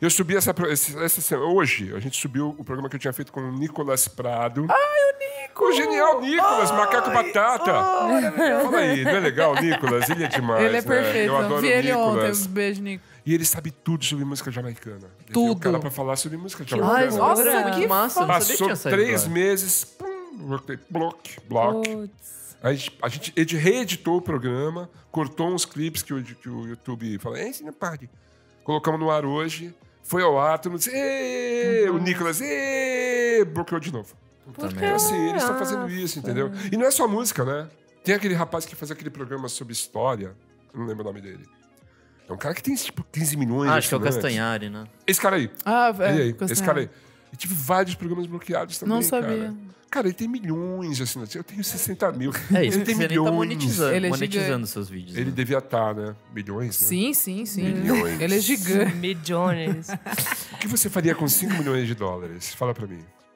D: Eu subi essa, essa semana. Hoje, a gente subiu o programa que eu tinha feito com o Nicolas Prado.
A: Ai, o Nico!
D: O genial Nicolas,
A: Ai,
D: Macaco Batata.
A: Oh,
D: Fala aí, não é legal, Nicolas? Ele é demais.
A: ele é perfeito.
D: Né? Eu adoro
A: Vi
D: o
A: ele
D: Nicolas.
A: ontem. Beijo, Nico.
D: E ele sabe tudo sobre música jamaicana. Levei
A: Tudo.
D: o cara pra falar sobre música
C: Ai,
D: jamaicana.
A: Nossa,
C: nossa,
A: que
C: que massa. Eu não sabia que
D: Passou
C: tinha saído
D: três
C: lá.
D: meses, pum, bloquei, bloque, bloque.
B: Putz.
D: A gente, a gente edi- reeditou o programa, cortou uns clipes que o, que o YouTube falou, ei, você não pode. Colocamos no ar hoje, foi ao ar, todo mundo disse, "Ê", o Nicolas, "Ê", bloqueou de novo.
C: Puta
B: Por
C: merda.
D: Então, assim, eles estão
B: Ah,
D: fazendo isso, entendeu? E não é só música, né? Tem aquele rapaz que fazia aquele programa sobre história, eu não lembro o nome dele. É um cara que tem, tipo, quinze milhões
C: Ah,
D: de
C: acho que é o
D: assinantes.
C: Castanhari, né?
D: Esse cara aí.
A: Ah, é.
D: Ele aí,
A: Castanhari.
D: esse cara aí. E tive vários programas bloqueados também,
A: Não sabia.
D: cara. Cara, ele tem milhões de assinantes. Eu tenho sessenta mil.
C: É isso,
D: ele tem
C: você nem tá
D: milhões.
C: monetizando,
A: Ele é
C: monetizando
A: gigante.
C: seus vídeos.
D: Ele
C: né?
D: devia estar, né? Milhões, né?
A: Sim, sim, sim.
D: Milhões.
A: Ele é gigante.
B: Milhões.
D: O que você faria com cinco milhões de dólares? Fala pra mim.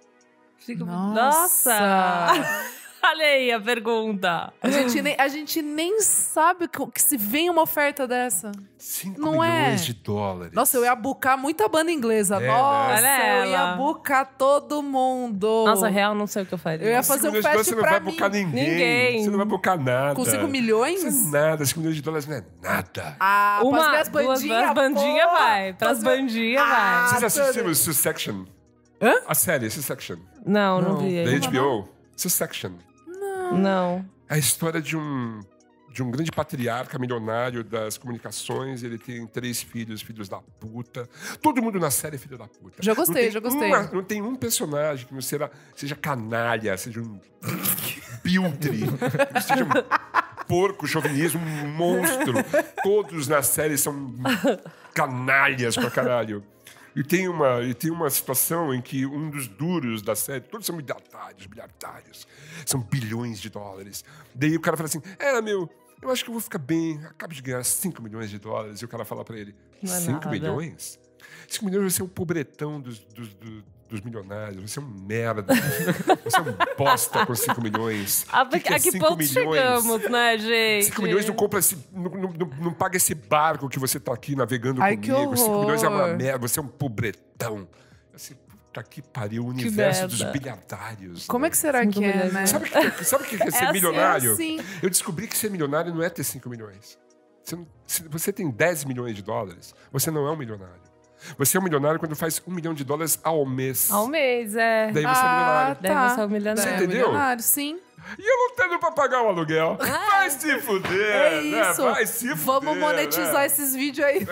A: Nossa!
B: Nossa! Olha aí a pergunta.
A: A gente nem, a gente nem sabe que, que se vem uma oferta dessa.
D: cinco
A: Não
D: milhões
A: é?
D: de dólares.
A: Nossa, eu ia bucar muita banda inglesa.
D: É,
A: Nossa,
B: né?
A: eu ia
B: Ela.
A: bucar todo mundo.
B: Nossa, real, não sei o que eu faria.
A: Eu ia
D: cinco
A: fazer um
D: milhões de dólares,
A: fest
D: você não
A: pra
D: vai
A: mim.
D: buscar ninguém.
B: Ninguém.
D: Você não vai buscar nada.
A: Com cinco milhões?
D: Isso é nada. cinco milhões de dólares não é nada.
A: Ah,
B: Uma,
A: pras minhas
B: duas,
A: bandinhas,
B: duas bandinhas
A: pô.
B: vai. Pras
A: Pras-
B: bandinhas
A: Ah,
B: vai.
D: Vocês assistiram
A: tudo.
D: Succession?
A: Hã?
D: A série Succession.
B: Não, não,
C: Não.
B: vi.
D: Da
B: ainda.
D: H B O. Succession.
B: Não.
D: É a história de um, de um grande patriarca milionário das comunicações. Ele tem três filhos, filhos da puta. Todo mundo na série é filho da puta.
A: Já gostei,
D: Não tem
A: já gostei.
D: uma- não tem um personagem que não seja, seja canalha, seja um piltre, que seja um porco, chauvinismo, um monstro. Todos na série são canalhas pra caralho. E tem, uma, e tem uma situação em que um dos duros da série, todos são milhardários, milhardários, são bilhões de dólares. Daí o cara fala assim, é, meu, eu acho que eu vou ficar bem, acabo de ganhar cinco milhões de dólares. E o cara fala pra ele,
B: Não é
D: cinco
B: nada.
D: milhões? cinco milhões você é o pobretão dos, dos, dos, dos milionários, você é um merda, você é um bosta com cinco milhões.
B: A,
D: Que que é
B: a que
D: cinco
B: ponto
D: milhões?
B: chegamos, né, gente?
D: cinco milhões não compra esse. Não, não, não, não paga esse barco que você tá aqui navegando
A: Ai, que
D: comigo. cinco milhões é uma
A: horror.
D: merda, você é um pobretão. Assim, puta que pariu, o universo dos
B: merda.
D: bilhardários.
A: Como
D: né?
A: é que será
B: Cinco
A: que é,
B: milhões.
A: né?
D: Sabe o que, sabe o que é ser
B: assim,
D: milionário?
A: é assim.
D: Eu descobri que ser milionário não é ter cinco milhões. Você, não- se você tem dez milhões de dólares, você não é um milionário. Você é um milionário quando faz um milhão de dólares ao mês.
B: Ao mês, é.
D: Daí você é milionário.
B: Daí
A: tá.
B: você é um milionário.
D: Você
A: É,
D: entendeu?
A: milionário, sim.
D: E eu não tendo pra pagar o aluguel. Vai se fuder,
A: É
D: né?
A: isso.
D: Vai se fuder.
A: Vamos monetizar
D: né?
A: esses vídeos aí.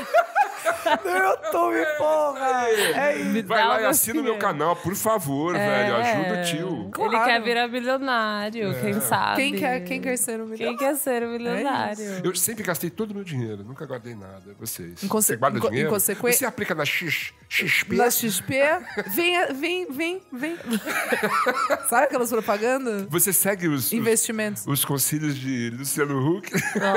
A: No YouTube, porra. É isso.
D: Vai
B: Dá
D: lá e
B: um
D: assina o meu
B: dinheiro.
D: canal, por favor, velho. Ajuda o tio.
B: Ele
A: Claro.
B: quer virar milionário,
D: É.
B: quem sabe?
A: Quem quer, quem quer ser um
B: Quem
A: milionário?
B: quer ser um milionário?
D: Eu sempre gastei todo o meu dinheiro, nunca guardei nada. Vocês.
A: Inconse-
D: Você guarda
A: inco-
D: dinheiro?
A: inconsequen-
D: Você aplica na X, XP?
A: Na X P, vem, vem, vem, vem. Sabe aquelas propagandas?
D: Você segue os, os,
A: Investimentos.
D: os conselhos de Luciano Huck?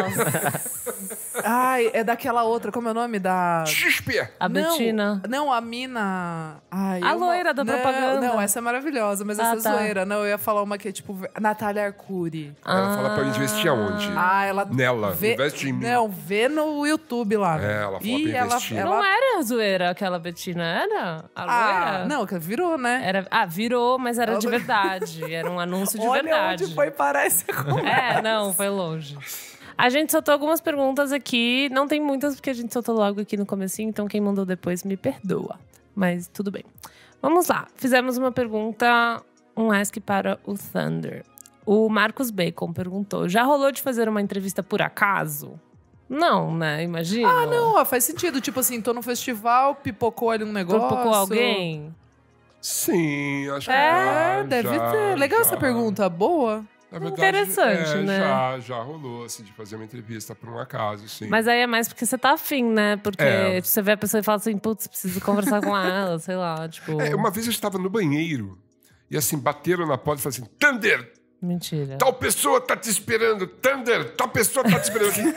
B: Nossa,
A: Ai, é daquela outra, como é o nome? Da.
D: X P!
B: a
A: não,
B: Betina.
A: Não, a mina. Ai,
B: A
A: eu não-
B: loira da
A: não,
B: propaganda.
A: Não, essa é maravilhosa, mas
B: Ah,
A: essa é
B: tá.
A: zoeira. Não, eu ia falar uma que é tipo Natália Arcuri.
D: Ela fala pra eu investir aonde?
A: Ah, ela.
D: Nela,
A: vê,
D: investe em mim.
A: Não, vê no YouTube lá.
D: É, ela fala
A: e
D: pra
A: ela,
D: investir.
A: ela...
B: Não era zoeira aquela Betina, era? A
A: Ah,
B: loira?
A: não, que virou, né?
B: Era, ah, virou, mas era de
A: Ela-
B: verdade. Era um anúncio de
A: Olha
B: verdade.
A: onde foi parar esse
B: É, não, foi longe. A gente soltou algumas perguntas aqui. Não tem muitas, porque a gente soltou logo aqui no comecinho. Então, quem mandou depois me perdoa. Mas tudo bem. Vamos lá. Fizemos uma pergunta, um ask para o Thunder. O Marcos Bacon perguntou: já rolou de fazer uma entrevista por acaso? Não, né? Imagina.
A: Ah, não, ó, faz sentido. Tipo assim, tô num festival, pipocou ali um negócio.
B: Pipocou alguém?
D: Sim, acho que
A: É,
D: já,
A: deve
D: já,
A: ter. Legal
D: já.
A: essa pergunta, boa.
D: Na verdade,
B: Interessante,
D: é,
B: né?
D: Já, já rolou, assim, de fazer uma entrevista por um acaso, sim.
B: Mas aí é mais porque você tá afim, né? Porque
D: É.
B: você vê a pessoa e fala assim, putz, preciso conversar com ela, sei lá, tipo...
D: É, uma vez eu estava no banheiro e, assim, bateram na porta e falaram assim, Thunder,
B: Mentira.
D: tal pessoa tá te esperando, Thunder, tal pessoa tá te esperando aqui.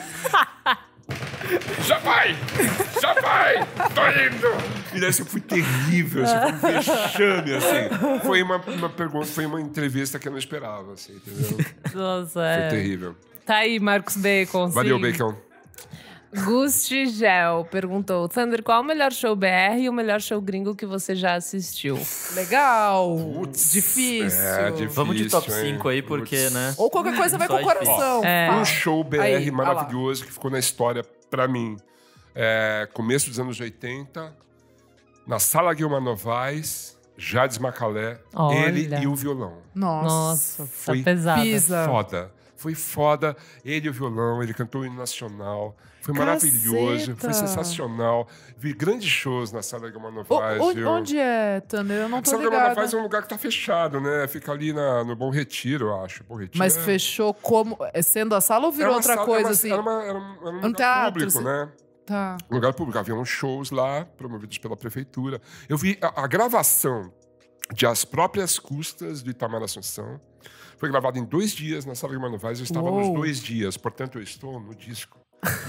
D: Já vai! Já vai! Tô indo! E daí assim, foi terrível, assim, foi um vexame, assim. Foi uma, uma pergunta, foi uma entrevista que eu não esperava, assim, entendeu?
B: Nossa,
D: Foi
B: é.
D: terrível.
B: Tá aí, Marcos Bacon.
D: Valeu,
B: sim.
D: Bacon.
B: Gusti Gel perguntou: Thunder, qual o melhor show B R e o melhor show gringo que você já assistiu?
A: Legal.
D: Putz,
A: difícil.
D: é, difícil.
C: Vamos de top
D: hein?
C: cinco aí, porque,
D: Putz.
C: né?
A: Ou qualquer coisa vai
C: Só
A: com o coração.
B: É.
A: Fala.
D: Um show B R
A: Aí,
D: maravilhoso que ficou na história pra mim. É, começo dos anos oitenta, na Sala Guilherme Novaes, Jades Macalé,
B: Olha.
D: ele e o violão.
A: Nossa.
B: Nossa,
D: Foi
B: tá pesado.
A: Pisa.
D: Foda. Foi foda. Ele e o violão, ele cantou o hino nacional. Foi maravilhoso,
A: Caceta.
D: foi sensacional. Vi grandes shows na Sala Guilherme
A: O-
D: Novaes.
A: o-
D: viu?
A: onde é, Thunder? Eu não tô
D: Sala Guilherme
A: ligada.
D: Novaes é um lugar que tá fechado, né? Fica ali na- no Bom Retiro, eu acho. Bom Retiro
A: Mas
D: é-
A: fechou como? é Sendo a sala ou virou
D: era uma
A: outra
D: sala-
A: coisa
D: era uma-
A: assim?
D: Era, uma, era um, era um
A: Um
D: lugar
A: teatro,
D: público,
A: assim.
D: né?
A: Tá.
D: Um lugar público. Havia uns shows lá, promovidos pela prefeitura. Eu vi a, a gravação de As Próprias Custas do Itamar Assunção. Foi gravado em dois dias na Sala Guilherme Novaes. Eu estava
A: Uou.
D: nos dois dias, portanto, eu estou no disco.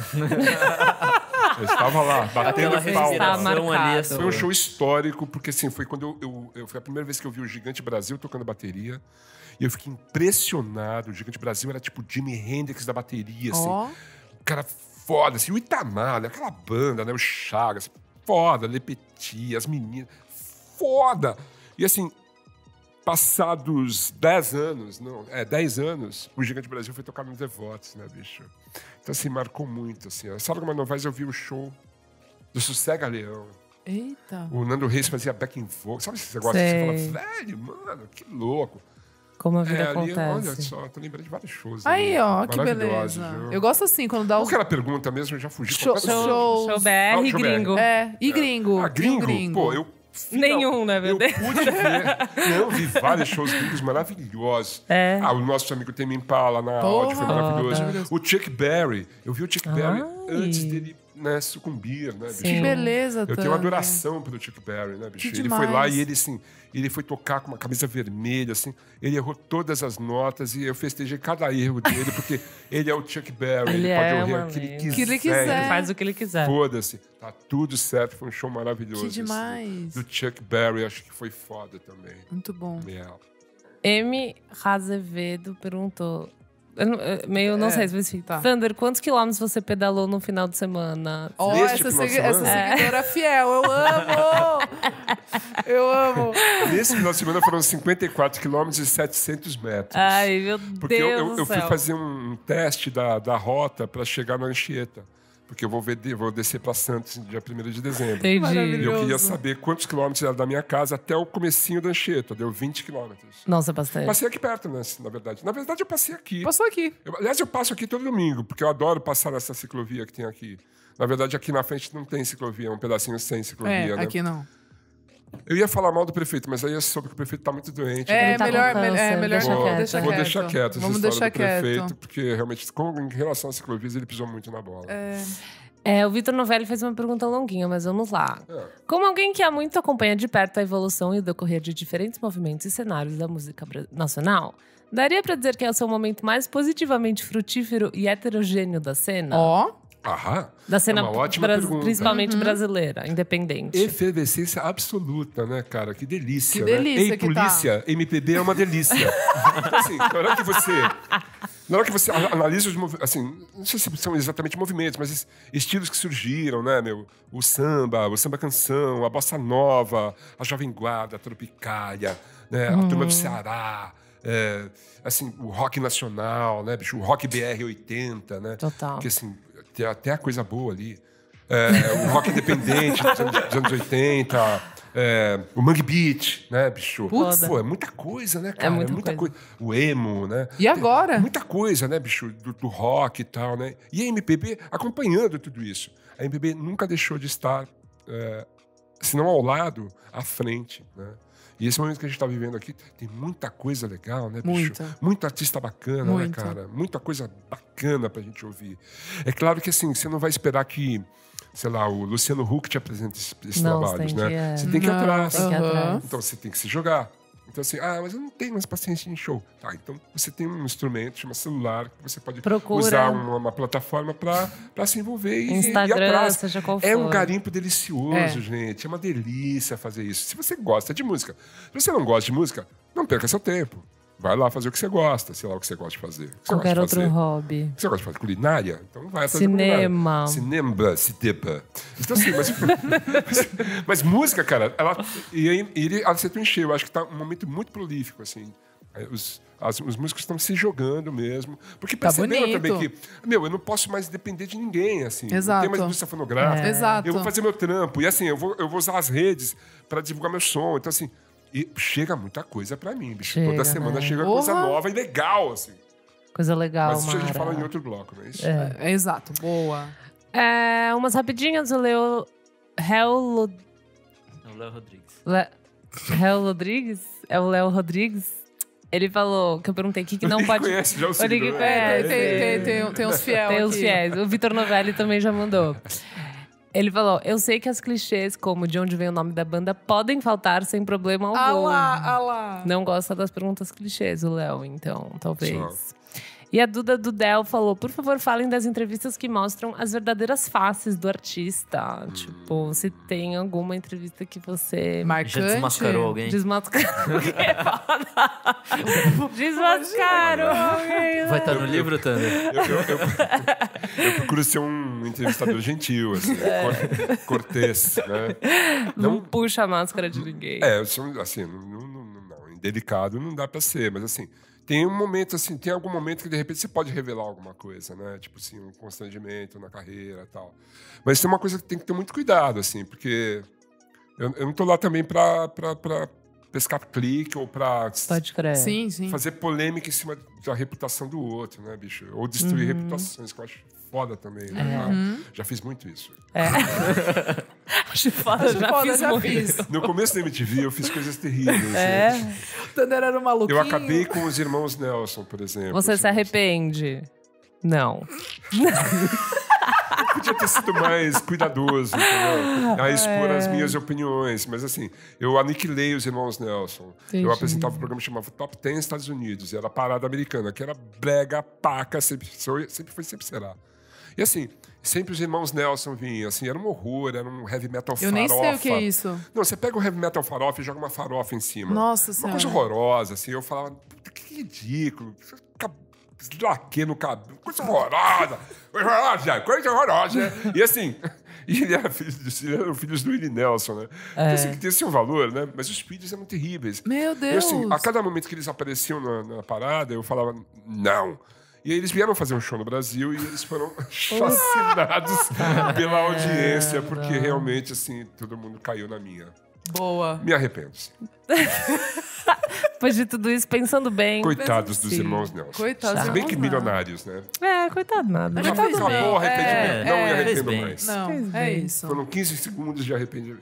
D: Eu estava lá, batendo
C: Aquela
B: Está
D: palmas.
C: respiração ali é
B: marcado.
C: sua.
D: Foi um show histórico, porque assim, foi quando eu, eu, eu- foi a primeira vez que eu vi o Gigante Brasil tocando bateria. E eu fiquei impressionado. O Gigante Brasil era tipo Jimi Hendrix da bateria, assim.
A: Ó.
D: Cara foda, assim. O Itamar, né? Aquela banda, né? O Chagas. Foda, Lepeti, as meninas. Foda! E assim, passados dez anos, não, é, dez anos, o Gigante Brasil foi tocar no Devotos, né, bicho? Então, assim, marcou muito, assim. A Sala Guilherme Novaes eu vi o show do Sossega Leão.
A: Eita.
D: O Nando Reis fazia backing vocal. Sabe esse negócio
B: Sei.
D: que você fala, velho, mano, que louco.
B: Como a vida
D: É, ali,
B: acontece.
D: olha só, tô lembrando de vários shows.
A: Aí,
D: ali,
A: ó, que
D: maravilhosos,
A: beleza.
D: viu?
A: Eu gosto assim, quando dá
D: Qual
A: os...
D: que era a pergunta mesmo? Eu já fugi.
A: Show-
D: completamente.
A: show-
B: Show B
D: Ah,
B: R e
D: show B R.
B: gringo.
A: É, e gringo.
D: Ah, gringo?
A: E gringo.
D: Pô, eu... final-
B: Nenhum, né, meu
D: Eu
B: Deus?
D: pude ver. Eu vi vários shows gringos maravilhosos.
B: É.
D: Ah, o nosso amigo Tame Impala na
A: Porra,
D: áudio foi maravilhoso.
A: maravilhoso.
D: O Chuck Berry. Eu vi o Chuck Berry
B: Ai.
D: antes dele, né, sucumbir, né, bicho?
A: Que
B: Sim.
A: beleza,
D: Eu tenho uma
A: Thunder.
D: adoração pelo Chuck Berry, né, bicho?
A: Que
D: Ele foi lá
A: demais.
D: e ele, assim, ele foi tocar com uma camisa vermelha, assim. Ele errou todas as notas e eu festejei cada erro dele, porque ele é o Chuck Berry.
B: Ele
D: Ele, pode
B: é
D: errar
B: uma
D: o que ele
B: lenda.
D: quiser.
A: Que ele quiser.
B: Ele faz o que ele quiser.
D: Foda-se. Tá tudo certo. Foi um show maravilhoso.
A: Que
D: esse
A: demais.
D: Do Chuck Berry, acho que foi foda também.
A: Muito bom.
D: Yeah.
B: M. Razevedo perguntou. Eu não- eu meio não
A: É,
B: sei específico.
A: tá.
B: Thunder, quantos quilômetros você pedalou no final de semana?
A: Ó,
D: Neste
A: essa,
D: final de
A: segui- essa
D: semana?
A: seguidora fiel. Eu amo! Eu amo.
D: Nesse final de semana foram cinquenta e quatro quilômetros e setecentos metros.
B: Ai, meu
D: Porque
B: Deus
D: eu, eu,
B: do
D: eu fui
B: céu.
D: fazer um teste da, da rota para chegar na Anchieta. Porque eu vou, ver, vou descer para Santos dia primeiro de dezembro.
B: Entendi.
D: E eu
A: Maravilhoso.
D: queria saber quantos quilômetros era da minha casa até o comecinho da Anchieta. Deu vinte quilômetros.
B: Nossa, bastante.
D: Passei aqui perto, né, na verdade. Na verdade, eu passei aqui.
A: Passou aqui.
D: Eu- aliás, eu passo aqui todo domingo, porque eu adoro passar nessa ciclovia que tem aqui. Na verdade, aqui na frente não tem ciclovia, é um pedacinho sem ciclovia,
A: É,
D: né?
A: aqui não.
D: Eu ia falar mal do prefeito, mas aí eu soube que o prefeito tá muito doente.
A: É,
B: Ele tá com
A: melhor,
B: câncer,
A: melhor, é melhor
B: deixa
A: não,
B: quieto.
A: deixa
D: Vou
A: quieto.
D: deixar quieto essa
A: Vamos
D: história
A: deixar
D: do prefeito,
A: quieto.
D: porque realmente, com, em relação às ciclovias, ele pisou muito na bola.
A: É,
B: É, o Vitor Novelli fez uma pergunta longuinha, mas vamos lá.
D: É.
B: Como alguém que há muito acompanha de perto a evolução e o decorrer de diferentes movimentos e cenários da música bra- nacional, daria pra dizer que é o seu momento mais positivamente frutífero e heterogêneo da cena?
A: ó,
D: Aham.
B: Da cena
D: é uma ótima
B: bras-
D: pergunta.
B: principalmente
A: Uhum.
B: brasileira, independente.
D: Efervescência absoluta, né, cara? Que delícia,
A: Que
D: né?
A: delícia
D: Ei,
A: que tá.
D: polícia, M P B é uma delícia. Então, assim, na hora que você... Na hora que você a- analisa os movimentos, assim, não sei se são exatamente movimentos, mas es- estilos que surgiram, né, meu? O samba, o samba canção, a bossa nova, a jovem guarda, a tropicália, né? A turma do Ceará, é, assim, o rock nacional, né, bicho? O rock B R oitenta, né?
B: Total.
D: Que, assim, tem até a coisa boa ali. É, o rock independente dos anos, dos anos oitenta, é, o Mangue Beat, né, bicho?
A: Putz.
D: Pô, é muita coisa, né, cara?
B: muita coisa.
D: O emo, né?
A: E agora?
D: Tem muita coisa, né, bicho? Do, do rock e tal, né? E a M P B acompanhando tudo isso. A M P B nunca deixou de estar, é, se não ao lado, à frente, né? E esse momento que a gente está vivendo aqui, tem muita coisa legal, né, bicho?
A: Muita.
D: Muito artista bacana,
A: Muita.
D: né, cara? Muita coisa bacana pra gente ouvir. É claro que, assim, você não vai esperar que, sei lá, o Luciano Huck te apresente esses, esses
B: Não,
D: trabalhos,
B: você tem
D: né?
B: que, é.
D: Você tem que ir
A: Não,
D: atrás.
B: Tem que ir
A: Aham.
B: atrás.
D: Então você tem que se jogar. Então assim, ah, mas eu não tenho mais paciência em show. Tá, então você tem um instrumento, chama celular, que você pode
B: Procura.
D: usar uma, uma plataforma para se envolver e, e ir
B: Instagram,
D: atrás.
B: seja qual
D: É um
B: for.
D: garimpo delicioso,
A: É.
D: gente. É uma delícia fazer isso. Se você gosta de música. Se você não gosta de música, não perca seu tempo. Vai lá fazer o que você gosta, sei lá o que você gosta de fazer. O que você
B: Qualquer
D: gosta de
B: outro
D: fazer?
B: hobby.
D: O que você gosta de fazer? Culinária? Então vai fazer
B: Cinema.
D: culinária. Cinema, cinema. Então assim, mas, mas, mas música, cara, ela, e aí, ele acertou em cheio. Eu acho que tá um momento muito prolífico, assim. Os, as, os músicos estão se jogando mesmo. Porque
A: Tá
D: perceberam
A: bonito.
D: também que, meu, eu não posso mais depender de ninguém, assim.
A: Exato.
D: Não tem mais indústria fonográfica.
A: É. Exato.
D: Eu vou fazer meu trampo. E assim, eu vou, eu vou usar as redes para divulgar meu som. Então assim, e chega muita coisa para mim, bicho.
B: Chega,
D: Toda semana
B: né?
D: chega
A: Porra.
D: coisa nova e legal, assim.
B: Coisa legal,
D: Mas isso a gente
B: Mara.
D: fala em outro bloco, não é isso?
B: É.
A: É, exato, boa.
B: É, umas rapidinhas, o Leo... Hel...
C: É o Léo Rodrigues.
B: Le... Hel Rodrigues? É o Léo Rodrigues? Ele falou, que eu perguntei o que, que não
D: Ninguém
B: pode...
D: conhece já o
B: O Ninguém
D: seguidor.
A: É,
B: conhece.
A: tem, tem, tem, tem, tem uns fiel
B: Tem os
A: aqui.
B: fiéis. O Vitor Novelli também já mandou. Ele falou, eu sei que as clichês, como de onde vem o nome da banda, podem faltar sem problema algum.
A: Ah lá, ah lá.
B: Não gosta das perguntas clichês, o Léo, então, talvez.
D: Só.
B: E a Duda Dudel falou, por favor, falem das entrevistas que mostram as verdadeiras faces do artista.
D: Hum.
B: Tipo, se tem alguma entrevista que você...
A: Marcante.
C: Já desmascarou alguém?
B: Desmascarou. Que é foda. Desmascarou alguém.
C: Vai estar no livro, Thunder?
D: Eu, eu, eu, eu procuro ser um entrevistador gentil, assim, cor- cortês, né?
B: Não puxa a máscara de ninguém.
D: É, eu sou, assim, não, não, não, não, indelicado não dá pra ser, mas assim, tem um momento, assim, tem algum momento que de repente você pode revelar alguma coisa, né? Tipo assim, um constrangimento na carreira e tal. Mas tem uma coisa que tem que ter muito cuidado, assim, porque eu, eu não tô lá também pra, pra, pra pescar clique ou pra
B: Pode crer.
A: Sim, sim.
D: fazer polêmica em cima da reputação do outro, né, bicho? Ou destruir
B: Uhum.
D: reputações, que eu acho foda também, né?
B: É.
D: Já,
A: Uhum.
D: já fiz muito isso.
B: Acho foda,
A: Acho
B: já
A: foda,
B: fiz
A: já
B: muito.
A: fiz.
D: No começo da M T V, eu fiz coisas terríveis.
B: É?
D: né?
A: O Thunder era um maluquinho.
D: Eu acabei com os irmãos Nelson, por exemplo.
B: Você
D: assim.
B: se arrepende? Não.
D: Eu podia ter sido mais cuidadoso, entendeu? A expor as minhas opiniões. Mas assim, eu aniquilei os irmãos Nelson.
B: Entendi.
D: Eu apresentava um programa que chamava Top dez Estados Unidos. E era a parada americana, que era brega, paca, sempre, sempre foi, sempre será. E assim, sempre os irmãos Nelson vinham. Assim, era um horror, era um heavy metal
A: Eu
D: farofa.
A: nem sei o que é isso.
D: Não, você pega o heavy metal farofa e joga uma farofa em cima.
A: Nossa
D: Uma
A: Senhora.
D: coisa horrorosa, assim. Eu falava, puta, que ridículo. Laque no cabelo, coisa horrorosa, coisa horrorosa, coisa horrorosa. E assim, e ele era filho, de, eram filhos do Willie Nelson, né? Então, assim, que tem seu valor, né? Mas os filhos eram terríveis.
A: Meu
D: E
A: Deus.
D: assim, a cada momento que eles apareciam na, na parada, eu falava, não. E aí eles vieram fazer um show no Brasil e eles foram chacinados pela audiência, porque realmente, assim, todo mundo caiu na minha.
A: Boa.
D: Me arrependo. Sim.
B: Depois de tudo isso, pensando bem.
D: Coitados dos
A: Sim.
D: irmãos Nelson.
A: Coitados
D: Se bem
A: dos
D: que
A: irmãos
D: milionários, né?
B: É, coitado nada.
A: Mas fez
D: Acabou
A: bem.
D: o arrependimento.
A: É,
D: não me
A: é.
C: Fez
D: arrependo
C: bem.
D: mais.
A: Não,
B: Fez
A: é
B: bem.
A: isso.
D: Foram quinze segundos de arrependimento.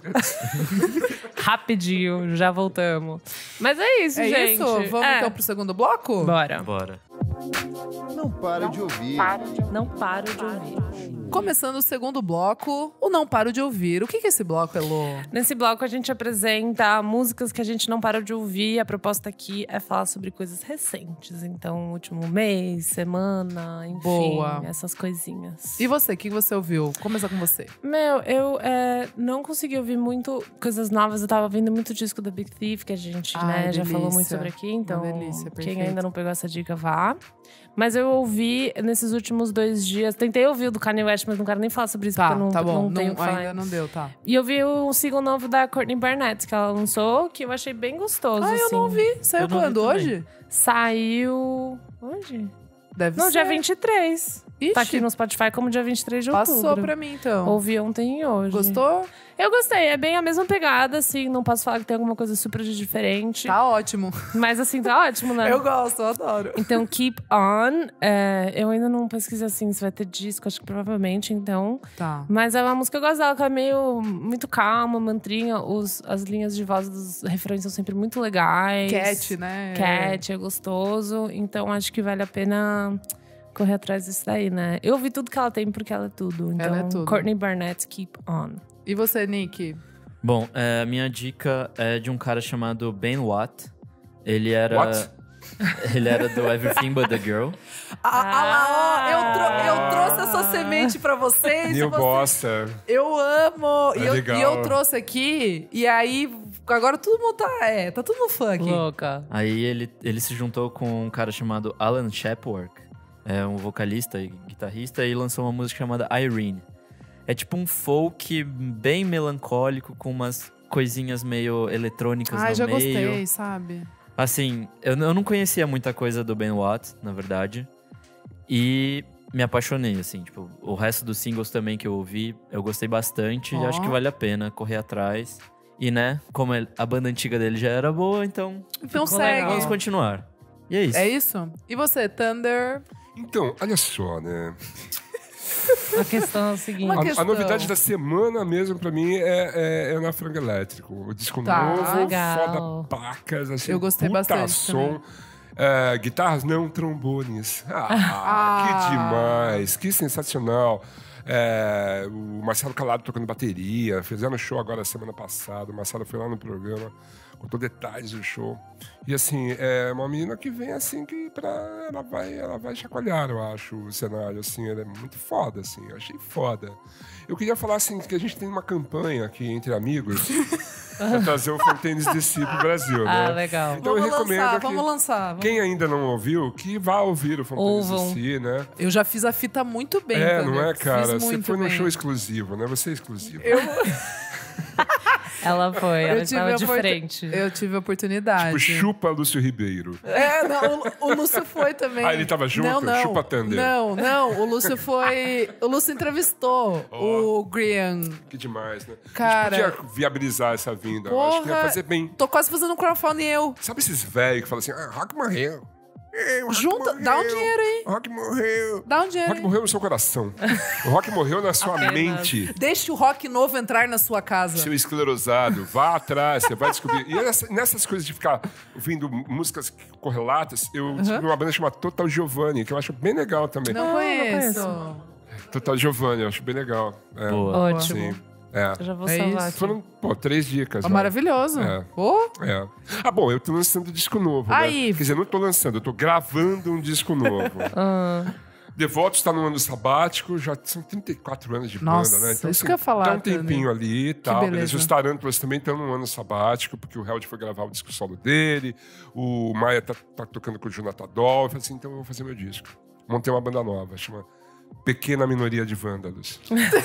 B: Rapidinho, já voltamos. Mas é isso,
A: É
B: gente.
A: isso? Vamos
B: É.
A: então pro segundo bloco?
B: Bora.
C: Bora.
E: Não paro de ouvir.
B: Não paro de ouvir.
A: Começando o segundo bloco, o Não Paro de Ouvir. O que que é esse bloco, Elô?
B: Nesse bloco a gente apresenta músicas que a gente não parou de ouvir. A proposta aqui é falar sobre coisas recentes. Então, último mês, semana, enfim.
A: Boa.
B: Essas coisinhas.
A: E você, o que você ouviu? Começar com você.
B: Meu, eu é, não consegui ouvir muito coisas novas. Eu tava ouvindo muito disco da Big Thief, que a gente
A: Ai,
B: né, já
A: delícia.
B: falou muito sobre aqui. Então,
A: Uma delícia,
B: quem
A: perfeito.
B: ainda não pegou essa dica, vá. Mas eu ouvi nesses últimos dois dias. Tentei ouvir o do Kanye West, mas não quero nem falar sobre isso,
A: Tá,
B: porque eu não,
A: tá bom.
B: não tenho o que falar.
A: ainda não deu, tá.
B: E eu vi o single novo da Courtney Barnett, que ela lançou, que eu achei bem gostoso.
A: Ah, eu
B: assim.
A: não ouvi. Saiu
C: Eu não vi
A: quando?
C: também.
A: Hoje?
B: Saiu. Hoje?
A: Deve
B: Não,
A: ser.
B: dia vinte e três.
A: Ixi,
B: Tá aqui no Spotify como dia vinte e três de outubro.
A: passou pra mim, então.
B: Ouvi ontem e hoje.
A: Gostou?
B: Eu gostei, é bem a mesma pegada, assim. Não posso falar que tem alguma coisa super de diferente.
A: Tá ótimo.
B: Mas assim, tá ótimo, né?
A: Eu gosto, eu adoro.
B: Então, Keep On. é, eu ainda não pesquisei assim se vai ter disco, acho que provavelmente, então.
A: Tá.
B: Mas é uma música que eu gosto dela, que é meio muito calma, mantrinha. Os, as linhas de voz dos refrões são sempre muito legais.
A: Cat, né?
B: Cat, é gostoso. Então, acho que vale a pena correr atrás disso daí, né? Eu ouvi tudo que ela tem, porque ela é tudo. Então,
A: Ela é tudo.
B: Courtney Barnett, Keep On.
A: E você, Nick?
C: Bom, é, a minha dica é de um cara chamado Ben Watt. Ele era.
D: What?
C: Ele era do Everything But The Girl.
A: Ah, ah lá, ó, eu, tro- eu trouxe essa semente pra vocês.
D: Neil
A: e vocês-
D: Bossa.
A: Eu amo!
D: É
A: e, eu,
D: legal.
A: e eu trouxe aqui, e aí agora todo mundo tá. É, tá todo mundo funk.
B: Louca.
C: Aí ele, ele se juntou com um cara chamado Alan Shepworth, é um vocalista e guitarrista, e lançou uma música chamada Irene. É tipo um folk bem melancólico, com umas coisinhas meio eletrônicas
A: Ai,
C: no
A: já
C: meio.
A: gostei, sabe?
C: Assim, eu, eu não conhecia muita coisa do Ben Watt, na verdade. E me apaixonei, assim. Tipo, o resto dos singles também que eu ouvi, eu gostei bastante.
A: Ó.
C: E acho que vale a pena correr atrás. E, né, como ele- a banda antiga dele já era boa, então
A: Então
B: Ficou
A: segue.
B: legal.
C: vamos continuar. E é isso.
A: É isso? E você, Thunder?
D: Então, olha só, né?
B: A questão é o seguinte.
A: Uma
D: A,
A: questão.
D: a novidade da semana mesmo, pra mim, é, é, é na Frango Elétrico. O disco
A: Tá.
D: novo,
B: Legal.
D: foda pacas, assim,
A: Eu gostei
D: puta
A: bastante
D: som. É, guitarras não, trombones. Ah,
A: Ah.
D: que demais, que sensacional. É, o Marcelo Calado tocando bateria, fizeram show agora semana passada. O Marcelo foi lá no programa, contou detalhes do show. E assim, é uma menina que vem assim que pra, ela vai, ela vai chacoalhar, eu acho, o cenário, assim, ela é muito foda, assim, eu achei foda. Eu queria falar assim que a gente tem uma campanha aqui entre amigos pra trazer o Fontaines D C pro Brasil,
B: Ah,
D: né?
B: legal.
D: Então eu
A: vamos
D: recomendo
A: lançar,
D: que
A: vamos lançar. vamos-
D: quem ainda não ouviu, que vá ouvir o Fontaines
B: Ouvam.
D: D C, né?
A: Eu já fiz a fita muito bem,
D: É,
A: Thunder.
D: não é, cara?
A: Fiz
D: Você
A: muito
D: foi num
A: bem.
D: show exclusivo, né? Você é exclusivo.
A: Eu,
B: Ela foi, ela
A: eu tive
B: estava
A: a
B: de
A: oportu-
B: frente.
A: Eu tive a oportunidade.
D: Tipo, chupa Lúcio Ribeiro.
A: É, não, o, o Lúcio foi também.
D: Ah, ele tava junto?
A: Não, não.
D: Chupa Thunder.
A: Não, não, o Lúcio foi... O Lúcio entrevistou
D: Ó.
A: o Graham.
D: Que demais, né?
A: Cara.
D: A gente podia viabilizar essa vinda. Eu acho que ia
A: Porra.
D: fazer bem.
A: Tô quase fazendo um crowdfunding eu.
D: Sabe esses velhos que falam assim, ah, Rock morreu. É, o Rock
A: Junta,
D: morreu.
A: dá um dinheiro aí.
D: O Rock morreu.
A: Dá um
D: O
A: dinheiro
D: Rock
A: aí.
D: morreu no seu coração. O Rock morreu na sua
B: Apenas.
D: mente.
A: Deixe o rock novo entrar na sua casa.
D: Seu esclerosado, vá atrás, você vai descobrir. E essa- nessas coisas de ficar ouvindo músicas correlatas, eu descobri uma banda chamada Total Giovanni, que eu acho bem legal também.
A: Não
B: não
A: conheço.
D: Total Giovanni, eu acho bem legal. É,
C: Boa.
B: Ótimo.
D: Sim. É.
B: Eu já vou
A: É
B: salvar
A: isso.
B: aqui.
D: Foram, pô, três dicas.
A: É
D: ó.
A: maravilhoso.
D: É.
A: Ô,
D: É. Ah, bom, eu tô lançando disco novo,
A: Aí.
D: né? Quer dizer, não tô lançando, eu tô gravando um disco novo.
B: Ah,
D: Devotos está no ano sabático, já são trinta e quatro anos de
A: Nossa,
D: banda, né?
A: isso
D: assim,
A: que eu ia falar,
D: Tá um tempinho ali e tal.
A: beleza.
D: Beleza. Os Tarântulas também estão no ano sabático, porque o Held foi gravar o disco solo dele, o Maia tá, tá tocando com o Jonathan Doll. Eu falei assim, então eu vou fazer meu disco. Montei uma banda nova, chama Pequena Minoria de Vândalos.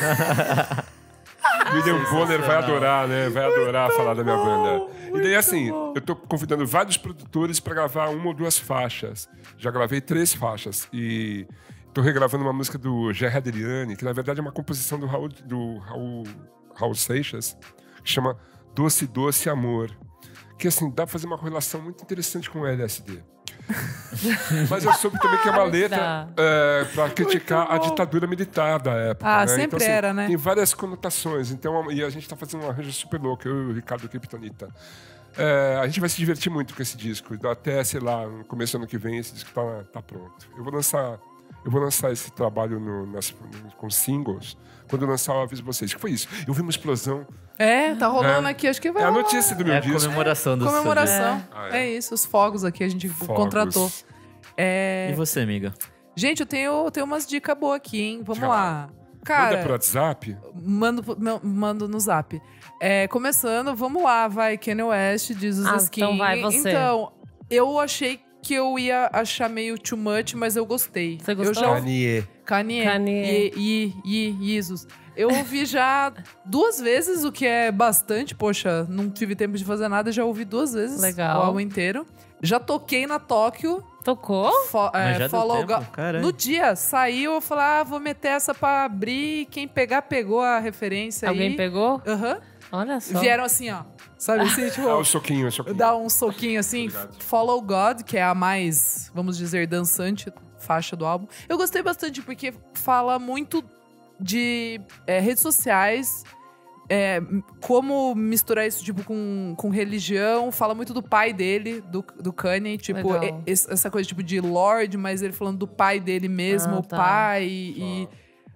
D: William Bonner vai adorar, né? Vai adorar falar da minha banda. E daí, assim, eu tô convidando vários produtores para gravar uma ou duas faixas. Já gravei três faixas. E tô regravando uma música do Gerry Adriani, que na verdade é uma composição do Raul, do Raul, Raul Seixas, que chama Doce Doce Amor. Que, assim, dá pra fazer uma relação muito interessante com o L S D. Mas eu soube também que é uma letra é, para criticar a ditadura militar da época.
A: Ah,
D: né?
A: sempre
D: então, assim,
A: era, né?
D: Tem várias conotações. Então, e a gente tá fazendo um arranjo super louco, eu e o Ricardo Kryptonita. É, a gente vai se divertir muito com esse disco. Até, sei lá, no começo do ano que vem, esse disco tá, tá pronto. Eu vou lançar, eu vou lançar esse trabalho no, nas, com singles. Quando eu lançar, eu aviso vocês. Que foi isso? Eu vi uma explosão.
A: é, tá rolando
D: É.
A: aqui, acho que vai
D: É a
A: rolar.
D: notícia do meu
C: É a
D: disco.
C: comemoração do
A: Comemoração.
C: seu
D: Ah,
A: é.
D: é.
A: isso, os fogos aqui a gente
D: Fogos.
A: contratou.
C: dia.
A: É...
C: E você, amiga?
A: Gente, eu tenho, eu tenho umas dicas boas aqui, hein? Vamos
D: Diga
A: lá.
D: Manda
A: Cara,
D: pro WhatsApp.
A: mando, pro- não, mando no zap. É, começando, vamos lá, vai. Kanye West, diz os
B: Ah,
A: Skin.
B: então vai, você.
A: Então, eu achei que eu ia achar meio too much, mas eu gostei.
B: Você
A: Eu
B: gostou?
A: já
D: Kanye.
A: Kanye.
B: Kanye.
A: E, e, e, Jesus. Eu ouvi já duas vezes, o que é bastante. Poxa, não tive tempo de fazer nada, já ouvi duas vezes
B: Legal.
A: o álbum inteiro. Já toquei na Tóquio.
B: Tocou?
A: Fo-
C: Mas
A: é,
C: já deu
A: Follow
C: tempo?
A: God.
C: Caralho.
A: No dia, saiu, eu falei, ah, vou meter essa pra abrir. Quem pegar, pegou a referência
B: Alguém
A: aí.
B: pegou?
A: Aham.
B: Olha só.
A: Vieram assim, ó. Sabe assim, tipo...
D: Ah, o soquinho, o soquinho.
A: Dá um soquinho assim,
D: Obrigado.
A: Follow God, que é a mais, vamos dizer, dançante faixa do álbum. Eu gostei bastante porque fala muito de é, redes sociais, é, como misturar isso tipo com, com religião. Fala muito do pai dele, do, do Kanye, tipo,
B: Legal.
A: e- esse- essa coisa tipo de Lorde, mas ele falando do pai dele mesmo,
B: Ah,
A: o
B: tá.
A: pai e...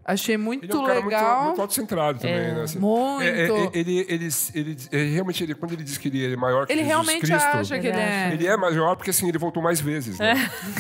A: Achei muito
D: Ele é um cara
A: legal.
D: muito, muito autocentrado também,
B: É,
D: né? Assim,
A: muito.
D: é, é, ele, ele, ele, ele, ele- realmente, ele, quando ele diz que ele é maior que
A: Ele
D: Jesus
A: realmente
D: Cristo,
A: acha que ele é.
D: ele é maior porque assim, ele voltou mais vezes, né?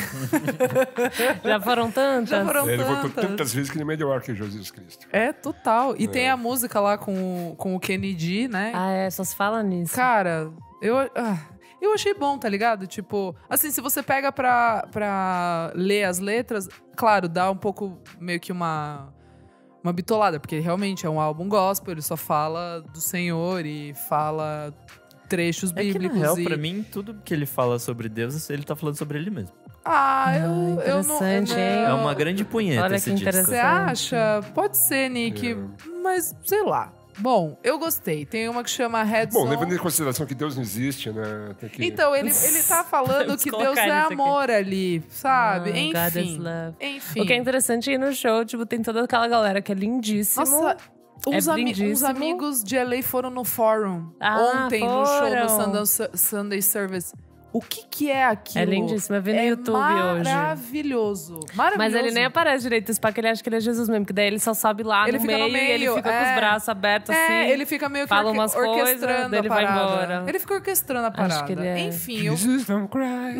B: Já foram tantas?
A: Já foram
D: Ele voltou
A: tantas.
D: tantas vezes que ele é melhor que Jesus Cristo.
A: É, total. E
D: É.
A: tem a música lá com, o- com o Kennedy, né?
B: Ah, é, só se fala nisso.
A: Cara, eu, ah, eu achei bom, tá ligado? Tipo, assim, se você pega pra, pra ler as letras, claro, dá um pouco meio que uma, uma bitolada, porque realmente é um álbum gospel, ele só fala do Senhor e fala trechos
C: É que, na
A: bíblicos.
C: real,
A: e...
C: pra mim, tudo que ele fala sobre Deus, ele tá falando sobre ele mesmo.
A: Ah, eu, eu não. eu
B: interessante,
A: não-
B: hein?
C: É uma grande punheta
B: Olha
C: esse
B: que
C: disco.
A: Você
B: interessante.
A: acha? Pode ser, Nick,
D: É.
A: mas sei lá. Bom, eu gostei. Tem uma que chama Red
D: Bom,
A: Zone.
D: levando em consideração que Deus não existe, né? Tem que...
A: Então, ele, ele tá falando
B: Vamos
A: que Deus
B: colocar
A: é
B: nisso aqui.
A: amor ali, sabe?
B: Ah, God is
A: Enfim.
B: love.
A: Enfim.
B: O que é interessante é ir no show, tipo, tem toda aquela galera que é lindíssimo.
A: Nossa, uns,
B: É
A: ami-
B: lindíssimo.
A: uns amigos de L A foram no Fórum
B: Ah,
A: ontem no show
B: foram.
A: no Sunday, Sunday Service. O que que é aquilo?
B: É lindíssimo, eu vi no
A: é
B: YouTube hoje.
A: maravilhoso. Maravilhoso.
B: Mas ele nem aparece direito, esse que ele acha que ele é Jesus mesmo, que daí ele só sobe lá
A: Ele
B: no,
A: fica
B: meio,
A: no meio,
B: e ele fica com
A: é.
B: os braços abertos
A: É,
B: assim.
A: ele fica meio que
B: fala
A: orque-
B: umas coisas,
A: orquestrando
B: daí ele
A: a
B: vai
A: parada.
B: embora.
A: Ele fica orquestrando a parada.
B: Acho que ele é-
A: Enfim, eu...
D: Jesus don't cry.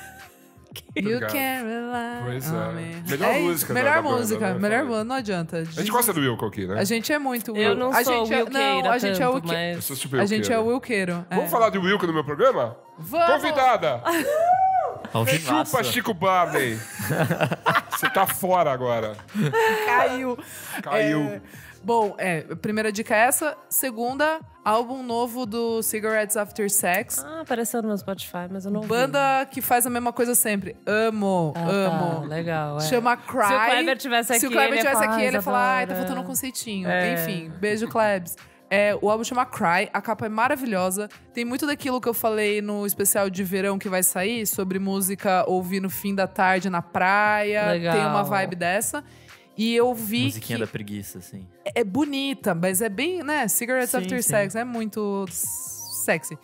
A: You
D: Obrigado.
A: can rely
D: Pois
A: on
D: é.
A: me.
D: Melhor
A: É isso,
D: música da-
A: Melhor
D: da banda,
A: música,
D: né?
A: melhor
D: Falei.
A: banda, não adianta.
D: A gente gosta do Wilco aqui, né?
A: A gente é muito
B: Eu
A: Will.
B: não
A: a
B: sou
A: gente é,
B: Wilqueira
A: não, a gente é
B: tanto,
A: Wilque-
D: Eu
B: mas...
D: sou super
A: A gente é
D: Wilqueiro.
A: Wilqueiro.
D: Vamos
A: é.
D: falar de Wilco no meu programa?
A: Vamos!
D: Convidada!
C: Ao vivaço.
D: Chupa, Chico Barney! Você tá fora agora.
A: Caiu.
D: Caiu.
A: É, bom, é, primeira dica é essa. Segunda, álbum novo do Cigarettes After Sex.
B: Ah, apareceu no meu Spotify, mas eu não vi.
A: Banda que faz a mesma coisa sempre. Amo,
B: Ah,
A: amo.
B: Tá, legal, é.
A: Chama Cry.
B: Se o Kleber tivesse aqui,
A: Se o Kleber
B: ele ia
A: tivesse
B: falar,
A: aqui, ele ia falar, ai, tá
B: adoro.
A: faltando um conceitinho.
B: É.
A: Enfim, beijo, Klebs. É, o álbum chama Cry, a capa é maravilhosa. Tem muito daquilo que eu falei no especial de verão que vai sair, sobre música ouvir no fim da tarde na praia.
B: Legal.
A: Tem uma vibe dessa. E eu vi
C: Musiquinha
A: que
C: da preguiça, assim.
A: é bonita, mas é bem, né? Cigarettes
C: Sim,
A: After
C: sim.
A: Sex é muito sexy.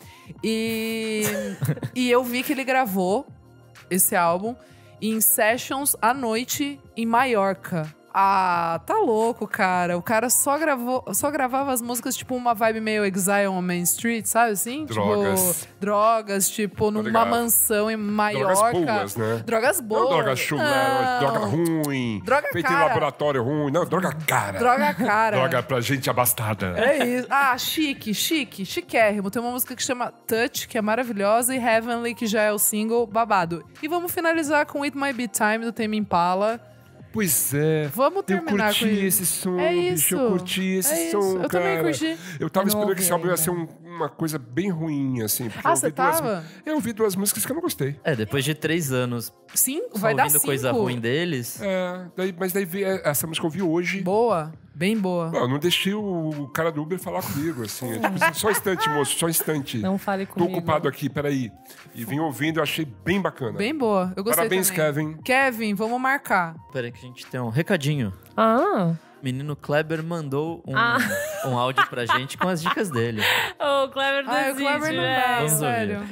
A: E, e eu vi que ele gravou esse álbum em sessions à noite em Maiorca. Ah, tá louco, cara. O cara só gravou, só gravava as músicas, tipo, uma vibe meio Exile on Main Street, sabe assim?
D: Drogas.
A: Tipo, drogas, tipo, numa
D: ligado.
A: mansão em Maiorca.
D: Drogas boas, né?
A: Drogas
D: Não
A: boas.
D: droga chula,
A: Não.
D: droga ruim.
A: Droga
D: feita
A: cara.
D: em laboratório ruim. Não, droga cara.
A: Droga cara.
D: Droga pra gente abastada.
A: É isso. Ah, chique, chique, chiquérrimo. Tem uma música que chama Touch, que é maravilhosa, e Heavenly, que já é o single, babado. E vamos finalizar com It Might Be Time, do Tame Impala.
D: Pois é.
A: Vamos
D: Eu
A: terminar
D: curti
A: com isso.
D: esse som,
A: É
D: bicho.
A: isso.
D: Eu curti esse
A: É
D: som,
A: isso. Eu também
D: cara.
A: curti.
D: Eu tava
B: Eu não
D: esperando que
B: ouvi
D: esse álbum ia
B: ainda.
D: ser um- uma coisa bem ruim, assim. porque
A: Ah,
D: eu
A: você
D: ouvi duas-
A: tava?
D: Eu ouvi duas músicas que eu não gostei.
C: É, depois de três anos
A: Sim,
C: só
A: vai dar
C: ouvindo
A: cinco.
C: coisa ruim deles,
D: É, daí, mas daí veio essa música que eu ouvi hoje.
A: Boa, bem boa.
D: Não, eu não deixei o cara do Uber falar comigo, assim. Eu, tipo, assim, só um instante, moço, só um instante.
B: Não fale
D: Tô
B: comigo.
D: ocupado aqui, peraí. E vim ouvindo, eu achei bem bacana.
A: Bem boa. Eu gostei
D: Parabéns,
A: também.
D: Kevin.
A: Kevin, vamos marcar.
C: peraí que a gente tem um recadinho.
B: Ah,
C: Menino Kleber mandou um,
B: Ah.
C: um áudio pra gente com as dicas dele.
B: o Kleber
A: Ah, o
B: desiste,
A: Kleber não dá,
B: velho.
C: Vamos ouvir.
A: sério.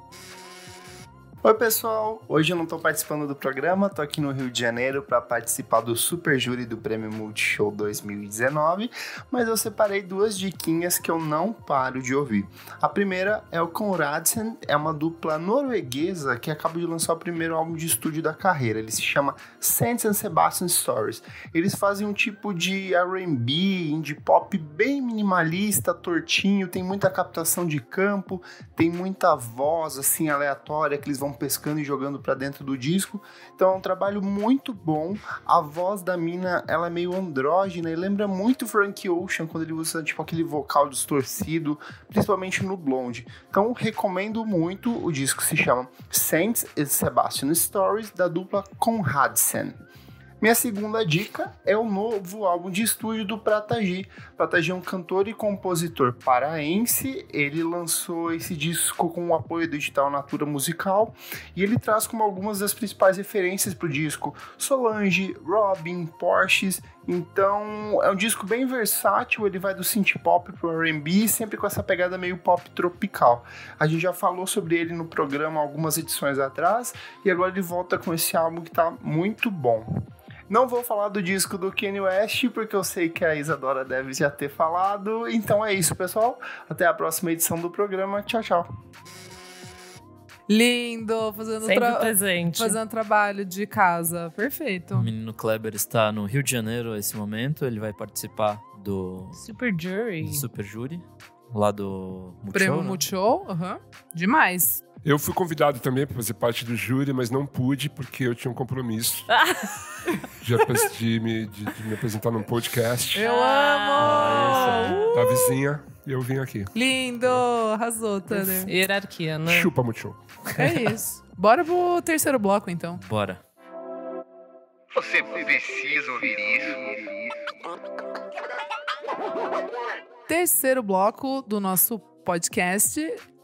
E: Oi, pessoal. Hoje eu não tô participando do programa, tô aqui no Rio de Janeiro para participar do Super Júri do Prêmio Multishow dois mil e dezenove, mas eu separei duas diquinhas que eu não paro de ouvir. A primeira é o Conradsen, é uma dupla norueguesa que acaba de lançar o primeiro álbum de estúdio da carreira. Ele se chama Saint and Sebastian Stories. Eles fazem um tipo de R and B, indie pop bem minimalista, tortinho, tem muita captação de campo, tem muita voz assim aleatória que eles vão pescando e jogando pra dentro do disco. Então é um trabalho muito bom. A voz da mina, ela é meio andrógena e lembra muito Frank Ocean quando ele usa tipo aquele vocal distorcido, principalmente no Blonde. Então recomendo muito. O disco se chama Saints and Sebastian Stories, da dupla Conradsen. Minha segunda dica é o novo álbum de estúdio do Prata G. Prata G é um cantor e compositor paraense. Ele lançou esse disco com o apoio do edital Natura Musical e ele traz como algumas das principais referências para o disco Solange, Robin, Porsches. Então é um disco bem versátil, ele vai do synth pop pro R and B, sempre com essa pegada meio pop tropical. A gente já falou sobre ele no programa algumas edições atrás e agora ele volta com esse álbum que tá muito bom. Não vou falar do disco do Kanye West, porque eu sei que a Isadora deve já ter falado. Então é isso, pessoal. Até a próxima edição do programa. Tchau, tchau.
A: Lindo, fazendo,
B: Sempre
A: tra
B: presente.
A: fazendo trabalho de casa. Perfeito.
C: O menino Kleber está no Rio de Janeiro nesse momento. Ele vai participar do,
B: Super Jury.
C: do Super Júri, lá do Multishow.
A: Prêmio
C: né?
A: Multishow, uhum. Demais.
D: Eu fui convidado também para fazer parte do júri, mas não pude porque eu tinha um compromisso de, apres- de me, de- de me apresentar num podcast
A: Eu
C: Ah,
A: amo!
D: da vizinha e eu vim aqui.
A: Lindo! Arrasou, Tanner.
B: Hierarquia, né?
D: Chupa Multishow.
A: É isso. Bora pro terceiro bloco, então.
C: Bora.
F: Você precisa ouvir isso.
A: Terceiro bloco do nosso podcast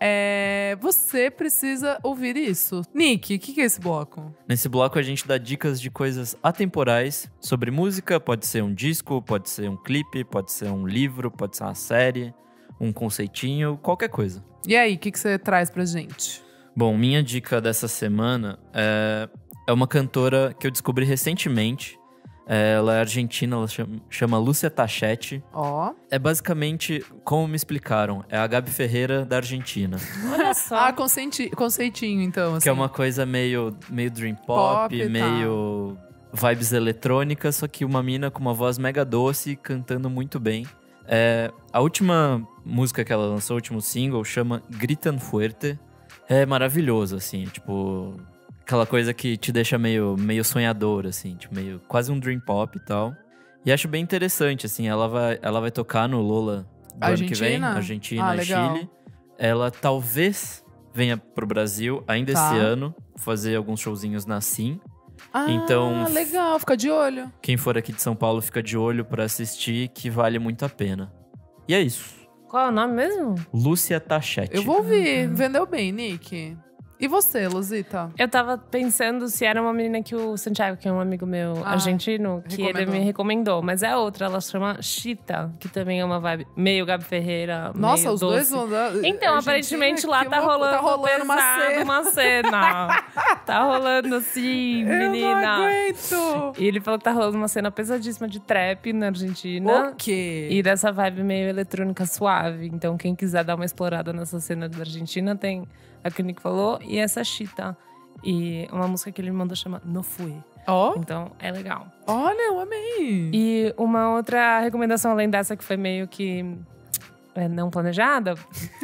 A: é Você Precisa Ouvir Isso. Nick, o que, que é esse bloco?
C: Nesse bloco a gente dá dicas de coisas atemporais sobre música. Pode ser um disco, pode ser um clipe, pode ser um livro, pode ser uma série, um conceitinho, qualquer coisa.
A: E aí, o que, que você traz pra gente?
C: Bom, minha dica dessa semana é, é uma cantora que eu descobri recentemente. É, ela é argentina, ela chama, chama Lúcia Tachetti.
A: Ó.
C: É basicamente, como me explicaram, é a Gabi Ferreira da Argentina.
B: Olha só.
A: Ah, conceiti conceitinho, então. Assim.
C: Que é uma coisa meio, meio dream pop,
A: Pop, tá.
C: meio vibes eletrônicas, só que uma mina com uma voz mega doce, cantando muito bem. É, a última música que ela lançou, o último single, chama Gritan Fuerte. É maravilhoso, assim, tipo... Aquela coisa que te deixa meio, meio sonhador, assim, tipo, meio quase um dream pop e tal. E acho bem interessante, assim, ela vai, ela vai tocar no Lola do ano que vem,
A: Argentina?
C: Argentina
A: Ah,
C: e
A: legal.
C: Chile. Ela talvez venha pro Brasil ainda
A: Tá.
C: esse ano, fazer alguns showzinhos na Sim.
A: Ah,
C: Então-
A: legal. Fica de olho.
C: Quem for aqui de São Paulo fica de olho pra assistir, que vale muito a pena. E é isso.
B: Qual é o nome mesmo?
C: Lúcia Tachetti.
A: Eu vou ouvir. Vendeu bem, Nick. E você, Luzita?
B: Eu tava pensando se era uma menina que o Santiago, que é um amigo meu
A: Ah,
B: argentino, que ele
A: recomendou.
B: me recomendou. Mas é outra, ela se chama Chita, que também é uma vibe meio Gabi Ferreira,
A: Nossa,
B: meio
A: os
B: doce.
A: dois vão dar...
B: Então,
A: Argentina,
B: aparentemente lá
A: que
B: tá
A: louco,
B: rolando,
A: tá rolando uma
B: pesado
A: cena.
B: uma cena. Tá rolando assim,
A: Eu não
B: menina.
A: aguento.
B: E ele falou que tá rolando uma cena pesadíssima de trap na Argentina.
A: O quê?
B: E dessa vibe meio eletrônica suave. Então, quem quiser dar uma explorada nessa cena da Argentina, tem a que o Nick falou e essa Chita. E uma música que ele me mandou chama No Fui.
A: Ó,
B: Então, é legal.
A: olha, eu amei.
B: E uma outra recomendação além dessa que foi meio que é, não planejada.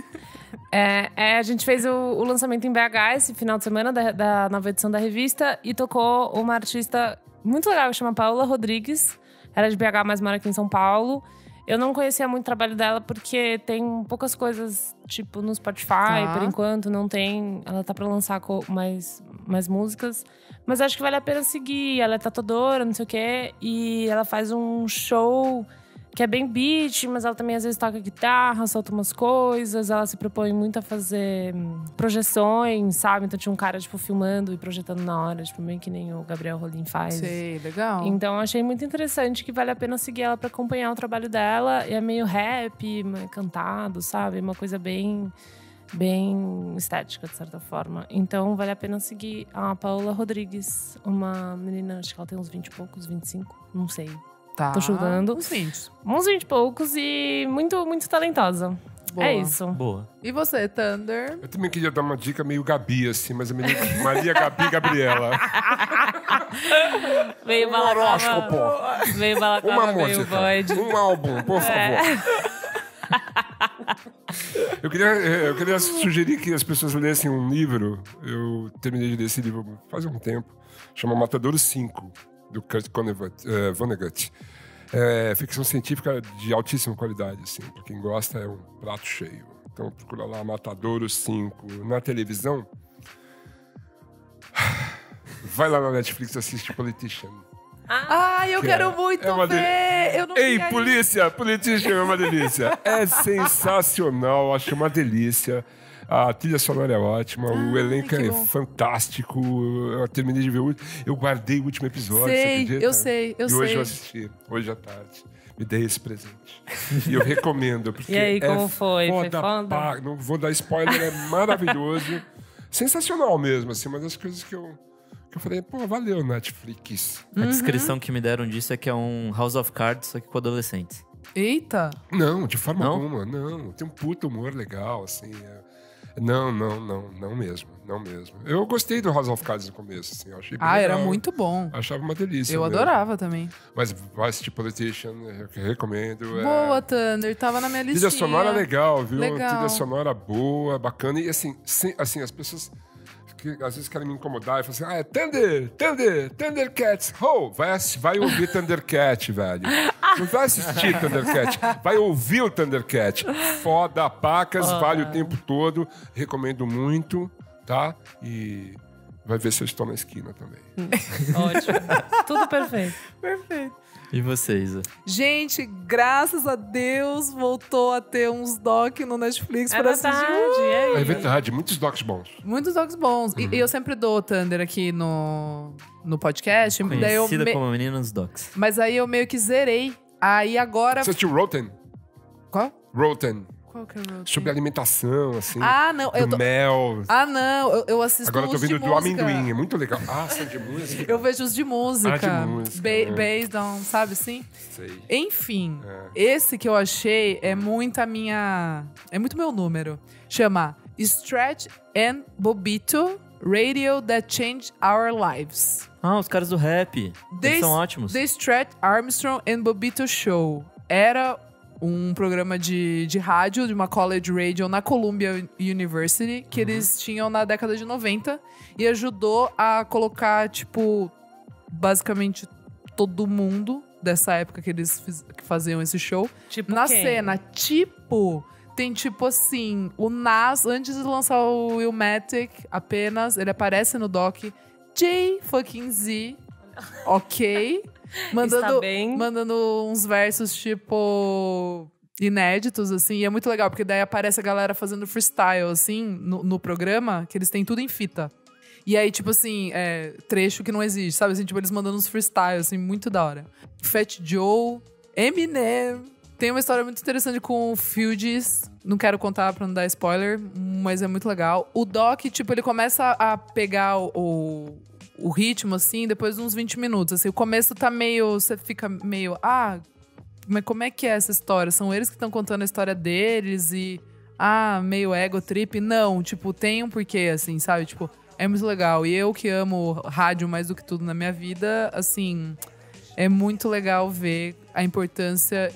B: é, é, a gente fez o, o lançamento em B H esse final de semana da, da nova edição da revista e tocou uma artista muito legal que chama Paula Rodrigues. Ela é de B H, mas mora aqui em São Paulo. Eu não conhecia muito o trabalho dela porque tem poucas coisas, tipo, no Spotify,
A: Tá.
B: por enquanto, não tem. Ela tá pra lançar co- mais, mais músicas. Mas acho que vale a pena seguir. Ela é tatuadora, não sei o quê. E ela faz um show que é bem beat, mas ela também às vezes toca guitarra, solta umas coisas. Ela se propõe muito a fazer hum, projeções, sabe? Então tinha um cara, tipo, filmando e projetando na hora, tipo, meio que nem o Gabriel Rolim faz.
A: Sei, legal.
B: Então, eu achei muito interessante que vale a pena seguir ela pra acompanhar o trabalho dela. É meio rap, meio cantado, sabe? Uma coisa bem, bem estética, de certa forma. Então, vale a pena seguir a Paola Rodrigues, uma menina, acho que ela tem uns vinte e poucos, vinte e cinco, não sei.
A: Tá.
B: Tô chutando.
A: Uns vinte.
B: Uns vinte e poucos e muito, muito talentosa.
A: Boa.
B: É isso.
C: Boa.
A: E você, Thunder?
D: Eu também queria dar uma dica meio Gabi, assim, mas a menina Maria Gabi Gabriela.
B: Meio
D: Um horóscopo.
B: balaclava. Meio balaclava,
D: Uma
B: meio
D: música.
B: void.
D: Um álbum, por favor. Eu queria, eu queria sugerir que as pessoas lessem um livro. Eu terminei de ler esse livro faz um tempo. Chama Matadouro cinco, do Kurt Vonnegut. eh, Vonnegut. É ficção científica de altíssima qualidade, assim. Pra quem gosta, é um prato cheio. Então procura lá Matadouro cinco na televisão. Vai lá na Netflix e assiste Politician.
A: Ai, eu
D: Que
A: quero
D: é-
A: muito
D: é uma
A: ver!
D: de-
A: Eu não
D: Ei,
A: vi ainda.
D: polícia! Politician é uma delícia. É sensacional, acho uma delícia. A trilha sonora é ótima, o
A: Ai,
D: elenco
A: que
D: é
A: bom.
D: fantástico. Eu terminei de ver o eu guardei o último episódio, você
A: Sei,
D: acredita?
A: eu sei, eu
D: e hoje
A: sei.
D: eu assisti, hoje à tarde. Me dei esse presente. E eu recomendo, porque
B: E aí,
D: é
B: como foi? Foi
D: foda
B: foda?
D: pa- Não vou dar spoiler, é maravilhoso. Sensacional mesmo, assim, uma das coisas que eu, que Eu falei, pô, valeu, Netflix.
C: A descrição que me deram disso é que é um House of Cards, só que com adolescentes.
A: Eita!
D: Não, de forma
C: Não?
D: alguma, não. Tem um puta humor legal, assim. é. Não, não, não, não mesmo, não mesmo. Eu gostei do House of Cards no começo, assim. Eu achei bem
A: Ah, era
D: legal.
A: muito bom.
D: Achava uma delícia.
A: Eu
D: mesmo.
A: adorava também.
D: Mas vai assistir Politician, eu recomendo. é.
A: Boa, Thunder. Tava na minha listinha.
D: Trilha sonora legal, viu?
A: Legal.
D: Trilha sonora boa, bacana. E assim, sim, assim as pessoas que às vezes querem me incomodar e falam assim: ah, é Thunder, Thunder, Thundercats. Oh, vai, assi- vai ouvir Thundercat, velho. Não vai assistir Thundercat, vai ouvir o Thundercat. Foda, pacas, vale o tempo todo. Recomendo muito, tá? E vai ver se eu estou na esquina também.
B: Ótimo. Tudo perfeito.
A: Perfeito.
C: E você, Isa?
A: Gente, graças a Deus, voltou a ter uns doc no Netflix
B: É
A: pra
B: verdade,
A: assistir.
B: é
D: É
B: isso.
D: verdade, muitos docs bons.
A: Muitos docs bons. E, e eu sempre dou o Thunder aqui no, no podcast. Daí eu
C: Conhecida
A: me-
C: como a menina nos docs.
A: Mas aí eu meio que zerei. Aí agora...
D: Você assistiu Rotten?
A: Qual?
D: Rotten.
A: Qual que é o Rotten?
D: Sobre alimentação, assim.
A: Ah, não.
D: do
A: Eu tô...
D: mel.
A: Ah, não. Eu, eu assisto
D: Agora eu tô
A: os de
D: vendo do
A: música.
D: amendoim, é muito legal. Ah, são de música?
A: Eu vejo os de música.
D: Ah, de música,
A: Ba-
D: né?
A: Based on, sabe assim?
D: Sei.
A: Enfim,
D: É.
A: esse que eu achei é muito a minha... É muito meu número. Chama Stretch and Bobito, Radio That Changed Our Lives.
C: Ah, os caras do rap.
A: The-
C: Eles são ótimos.
A: The Stretch Armstrong and Bobito Show. Era um programa de, de rádio, de uma college radio na Columbia University, que eles tinham na década de noventa. E ajudou a colocar, tipo, basicamente todo mundo dessa época que eles fiz- que faziam esse show
B: Tipo
A: na
B: quem?
A: cena. Tipo, tem tipo assim, o Nas, antes de lançar o Willmatic, apenas, ele aparece no doc, J fucking Z, ok? Mandando,
B: Está bem.
A: mandando uns versos, tipo, inéditos, assim. E é muito legal, porque daí aparece a galera fazendo freestyle, assim, no, no programa, que eles têm tudo em fita. E aí, tipo assim, é, trecho que não existe, sabe? Assim, tipo, eles mandando uns freestyle, assim, muito da hora. Fat Joe, Eminem. Tem uma história muito interessante com o Fugees. Não quero contar pra não dar spoiler, mas é muito legal. O Doc, tipo, ele começa a pegar o, o, o ritmo, assim, depois de uns vinte minutos. Assim, o começo tá meio... Você fica meio... Ah, mas como é que é essa história? São eles que estão contando a história deles e... Ah, meio ego trip. Não, tipo, tem um porquê, assim, sabe? Tipo, é muito legal. E eu que amo rádio mais do que tudo na minha vida, assim... É muito legal ver a importância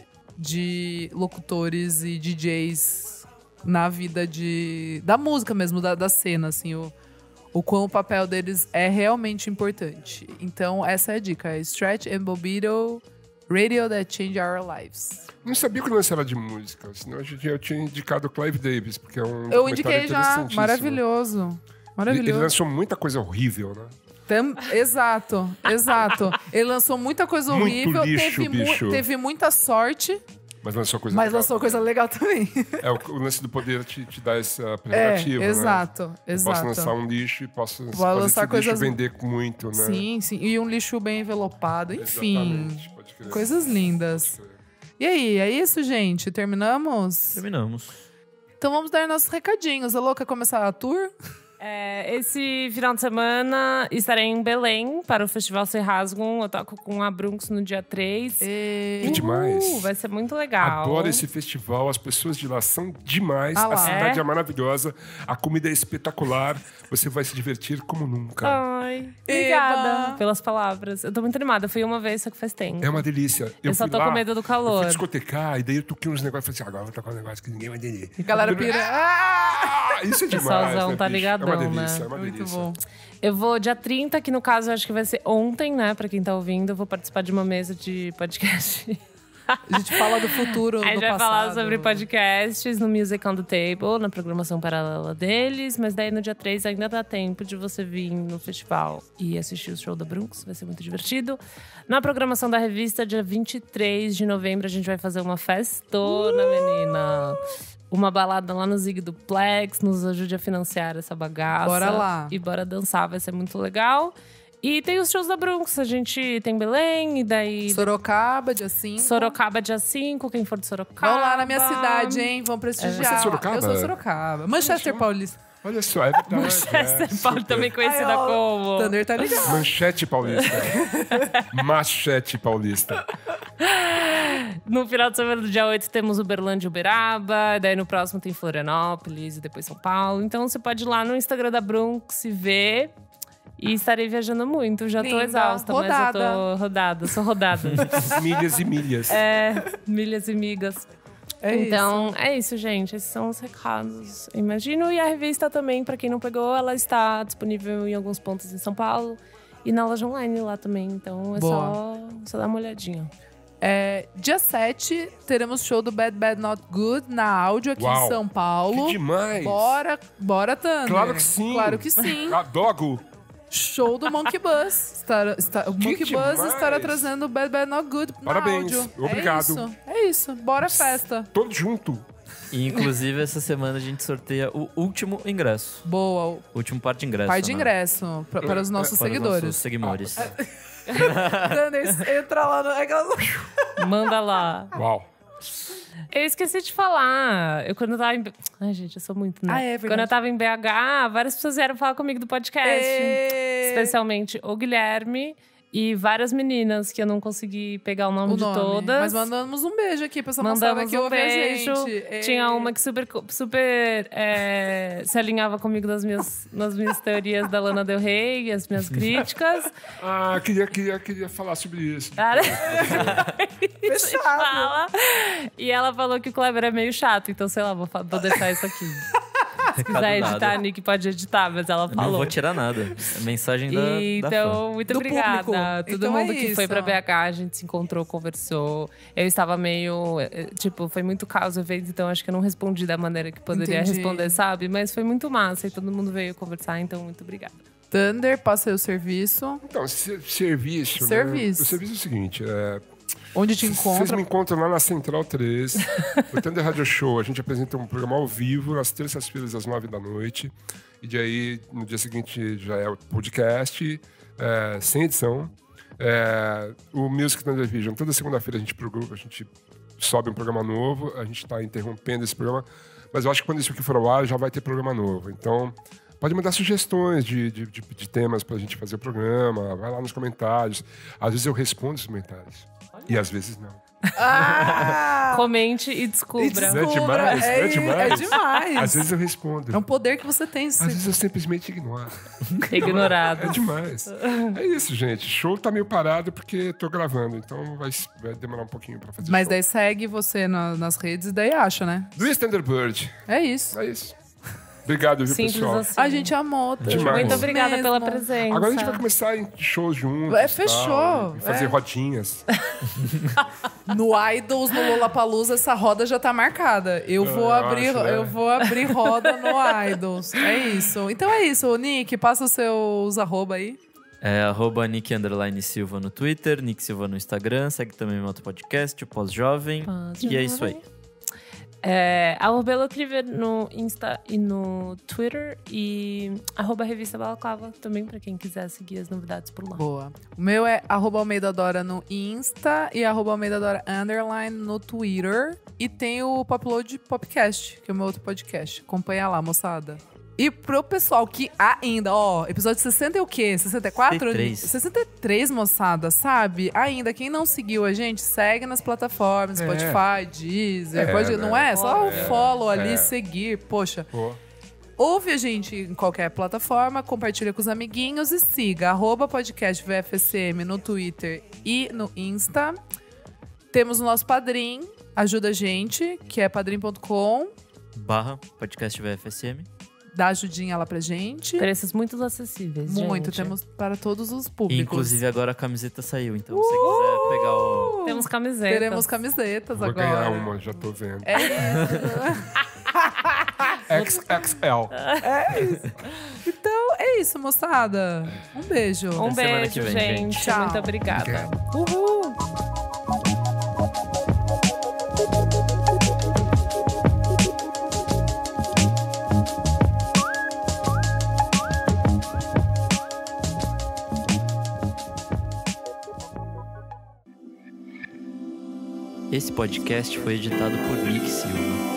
A: de locutores e D Js na vida de, da música mesmo, da, da cena, assim, o, o quão o papel deles é realmente importante. Então, essa é a dica. É Stretch and Bobito, Radio That Changed Our Lives.
D: Não sabia que o lance era de música, senão eu tinha, eu tinha indicado o Clive Davis, porque é um
A: Eu
D: documentário
A: indiquei já.
D: interessantíssimo.
A: Maravilhoso.
D: Ele, ele
A: Maravilhoso.
D: lançou muita coisa horrível, né?
A: Tam- exato, exato. Ele lançou muita coisa
D: Muito
A: horrível,
D: lixo,
A: teve, mu-
D: bicho.
A: teve muita sorte,
D: Mas lançou coisa
A: mas
D: legal
A: lançou
D: também.
A: coisa legal também.
D: É, o, o lance do poder te, te dá essa
A: É,
D: prerrogativa, né?
A: exato,
D: Eu
A: exato.
D: posso lançar um lixo e posso
A: Vou
D: fazer
A: lançar
D: esse lixo
A: coisas-
D: vender muito, né?
A: Sim, sim. E um lixo bem envelopado. Enfim,
D: Exatamente, pode crer.
A: coisas lindas.
D: Pode crer.
A: E aí, é isso, gente? Terminamos?
C: Terminamos.
A: Então vamos dar nossos recadinhos. A louca começar a tour?
B: É, esse final de semana estarei em Belém para o Festival Se Rasgam. Eu toco com a Brunx no dia três.
A: E...
D: Que demais.
B: Uh, vai ser muito legal.
D: Adoro esse festival, as pessoas de lá são demais,
A: Ah lá.
D: a cidade é?
B: É?
D: maravilhosa, a comida é espetacular, você vai se divertir como nunca.
B: Ai, obrigada
A: Eba!
B: pelas palavras. Eu tô muito animada. Eu fui uma vez, só que faz tempo.
D: É uma delícia.
B: Eu só
D: fui
B: tô
D: lá,
B: com medo do
D: Eu
B: calor.
D: fui discotecar, e daí eu toquei uns negócios e falei assim, agora eu vou tocar um negócio que ninguém vai entender.
A: A galera pira. Ah!
D: Ah, isso é demais,
B: Pessoalzão
D: né,
B: tá
D: bicho?
B: ligadão,
D: É uma delícia,
B: né?
D: é uma
A: Muito
D: delícia.
A: bom.
B: Eu vou dia trinta, que no caso eu acho que vai ser ontem, né? Pra quem tá ouvindo, eu vou participar de uma mesa de podcast.
A: A gente fala do futuro,
B: A gente
A: do
B: vai
A: passado.
B: falar sobre podcasts no Music on the Table, na programação paralela deles. Mas daí no dia três ainda dá tempo de você vir no festival e assistir o show da Brunx. Vai ser muito divertido. Na programação da revista, dia vinte e três de novembro, a gente vai fazer uma festona, menina. Uma balada lá no Zig Duplex. Nos ajude a financiar essa bagaça.
A: Bora lá.
B: E bora dançar, vai ser muito legal. E tem os shows da Brunx. A gente tem Belém, e daí...
A: Sorocaba, dia cinco.
B: Sorocaba, dia cinco, quem for de Sorocaba.
A: Vão lá na minha cidade, hein? Vão prestigiar.
D: Você é de Sorocaba?
A: Eu sou de Sorocaba. Manchester Paulista.
D: Olha só, é verdade.
B: Manchester,
D: é, super.
B: também conhecida
A: Ai, ó,
B: como...
A: Thunder tá ligado.
D: Manchete paulista. Machete paulista.
B: No final de semana do dia oito temos Uberlândia e Uberaba. Daí no próximo tem Florianópolis e depois São Paulo. Então você pode ir lá no Instagram da Brunx e ver. E estarei viajando muito. Já tô
A: Linda,
B: exausta,
A: rodada.
B: mas eu tô rodada. Sou rodada.
D: Milhas e milhas.
B: É, milhas e migas.
A: É
B: então,
A: isso.
B: é isso, gente. Esses são os recados. Imagino. E a revista também, pra quem não pegou, ela está disponível em alguns pontos em São Paulo. E na loja online lá também. Então é só, só dar uma olhadinha.
A: É, dia sete, teremos show do Bad Bad Not Good na áudio aqui
D: Uau,
A: em São Paulo.
D: Que demais.
A: Bora, bora, Thunder.
D: Claro que sim.
A: Claro que sim.
D: Adogo.
A: Show do Monkey Buzz. Estará, está, o
D: Que
A: Monkey Buzz
D: demais.
A: estará trazendo o Bad Bad Not Good na
D: Parabéns.
A: áudio.
D: Obrigado.
A: É isso, é isso. Bora festa.
D: Todos junto.
C: E, inclusive, essa semana a gente sorteia o último ingresso.
A: Boa. O
C: O último par de ingresso.
A: par de
C: né?
A: ingresso pra- para os nossos
C: Para os
A: seguidores.
C: nossos seguidores.
A: Thunder, entra lá no... aquelas-
B: Manda lá.
D: Uau.
B: Eu esqueci de falar. Eu quando eu tava em... Ai, gente, eu sou muito, né?
A: Ah, é verdade.
B: Quando eu tava em B H, várias pessoas vieram falar comigo do podcast.
A: Ê!
B: Especialmente o Guilherme e várias meninas que eu não consegui pegar o nome
A: O
B: de
A: nome.
B: todas.
A: Mas mandamos um beijo aqui pra essa moçada
B: Mandamos
A: que
B: um
A: ouve
B: beijo.
A: a gente. Ê.
B: Tinha uma que super, super é, se alinhava comigo nas minhas, nas minhas teorias da Lana Del Rey e as minhas críticas.
D: Ah, queria, queria, queria falar sobre isso.
B: Cara,
A: Fechado.
B: fala. E ela falou que o Kleber é meio chato, então sei lá, vou, fa- vou deixar isso aqui. Se quiser
C: Recado
B: editar,
C: dado.
B: a Nick pode editar, mas ela
C: Eu
B: falou.
C: não vou tirar nada. É mensagem da,
B: E,
C: da
B: então,
C: fã.
B: muito
A: Do
B: obrigada.
A: público.
B: Todo
A: Então
B: mundo
A: é
B: que foi
A: isso.
B: pra B H, a gente se encontrou, conversou. Eu estava meio... eh, Tipo, foi muito caos o evento, então acho que eu não respondi da maneira que poderia
A: Entendi.
B: responder, sabe? Mas foi muito massa e todo mundo veio conversar, então muito obrigada.
A: Thunder, passei o serviço.
D: Então, se- serviço.
A: Serviço.
D: Né? O serviço é o seguinte: é,
A: Onde te
D: vocês
A: encontra?
D: me encontram lá na Central três, no Thunder Radio Show. A gente apresenta um programa ao vivo, nas terças-feiras, às nove da noite. E de aí, no dia seguinte, já é o podcast, é, sem edição. É, o Music Thunder Vision, toda segunda-feira a gente, programa, a gente sobe um programa novo. A gente está interrompendo esse programa. Mas eu acho que quando isso aqui for ao ar, já vai ter programa novo. Então, pode mandar sugestões de, de, de, de temas pra gente fazer o programa. Vai lá nos comentários. Às vezes eu respondo os comentários. E às vezes não.
A: Ah!
B: Comente e descubra.
D: Isso é demais,
A: é,
D: é demais.
A: É demais.
D: Às vezes eu respondo.
A: É um poder que você tem.
D: Às vezes eu simplesmente ignoro.
B: Ignorado.
D: É demais. É isso, gente. Show tá meio parado porque tô gravando. Então vai, vai demorar um pouquinho pra fazer
A: Mas
D: show.
A: daí segue você na- nas redes e daí acha, né?
D: Luiz Thunderbird.
A: É isso.
D: É isso. Obrigado, viu,
B: Simples
D: pessoal?
B: assim.
A: A gente amou. Thunder.
D: Demais.
B: Muito obrigada
A: Mesmo.
B: pela presença.
D: Agora a gente vai começar em shows juntos.
A: É,
D: tal,
A: fechou.
D: e fazer
A: É.
D: rodinhas.
A: No Idols, no Lollapalooza, essa roda já tá marcada. Eu vou
D: Eu
A: abrir,
D: acho, é.
A: eu vou abrir roda no Idols. É isso. Então é isso, Nick, passa os seus arroba aí.
C: É arroba Nick underline Silva no Twitter, Nick Silva no Instagram. Segue também meu outro podcast, o Pós-Jovem. E é isso aí.
B: É, arroba Belo Cliver no Insta e no Twitter. E arroba Revista Balaclava também, pra quem quiser seguir as novidades por lá.
A: Boa. O meu é arroba Almeida Dora no Insta e arroba Almeida Dora underline no Twitter. E tem o Popload Podcast, que é o meu outro podcast. Acompanha lá, moçada. E pro pessoal que ainda, ó, episódio sessenta é o quê? sessenta e quatro?
C: sessenta e três.
A: sessenta e três, moçada, sabe? Ainda, quem não seguiu a gente, segue nas plataformas,
D: É.
A: Spotify, Deezer,
D: É,
A: pode,
D: né?
A: não é? Só o
D: É,
A: follow ali,
D: é.
A: seguir, poxa.
D: Pô.
A: Ouve a gente em qualquer plataforma, compartilha com os amiguinhos e siga arroba podcast V F S M no Twitter e no Insta. Temos o nosso Padrim, ajuda a gente, que é padrim ponto com.
C: Barra podcast V F S M.
A: Dá ajudinha lá pra gente.
B: Preços muito acessíveis,
A: Muito,
B: gente.
A: temos para todos os
C: E,
A: públicos.
C: inclusive agora a camiseta saiu, então se você quiser pegar o.
B: Temos camisetas.
A: Teremos camisetas
D: Vou
A: agora.
D: ganhar uma, já tô vendo.
A: É isso.
D: X X L.
A: É isso. Então, é isso, moçada. Um beijo.
B: Um
C: Até semana
B: beijo,
C: que vem,
B: gente.
C: gente.
A: Tchau.
B: Muito obrigada.
D: Obrigado.
A: Uhul.
C: Esse podcast foi editado por Nick Silva.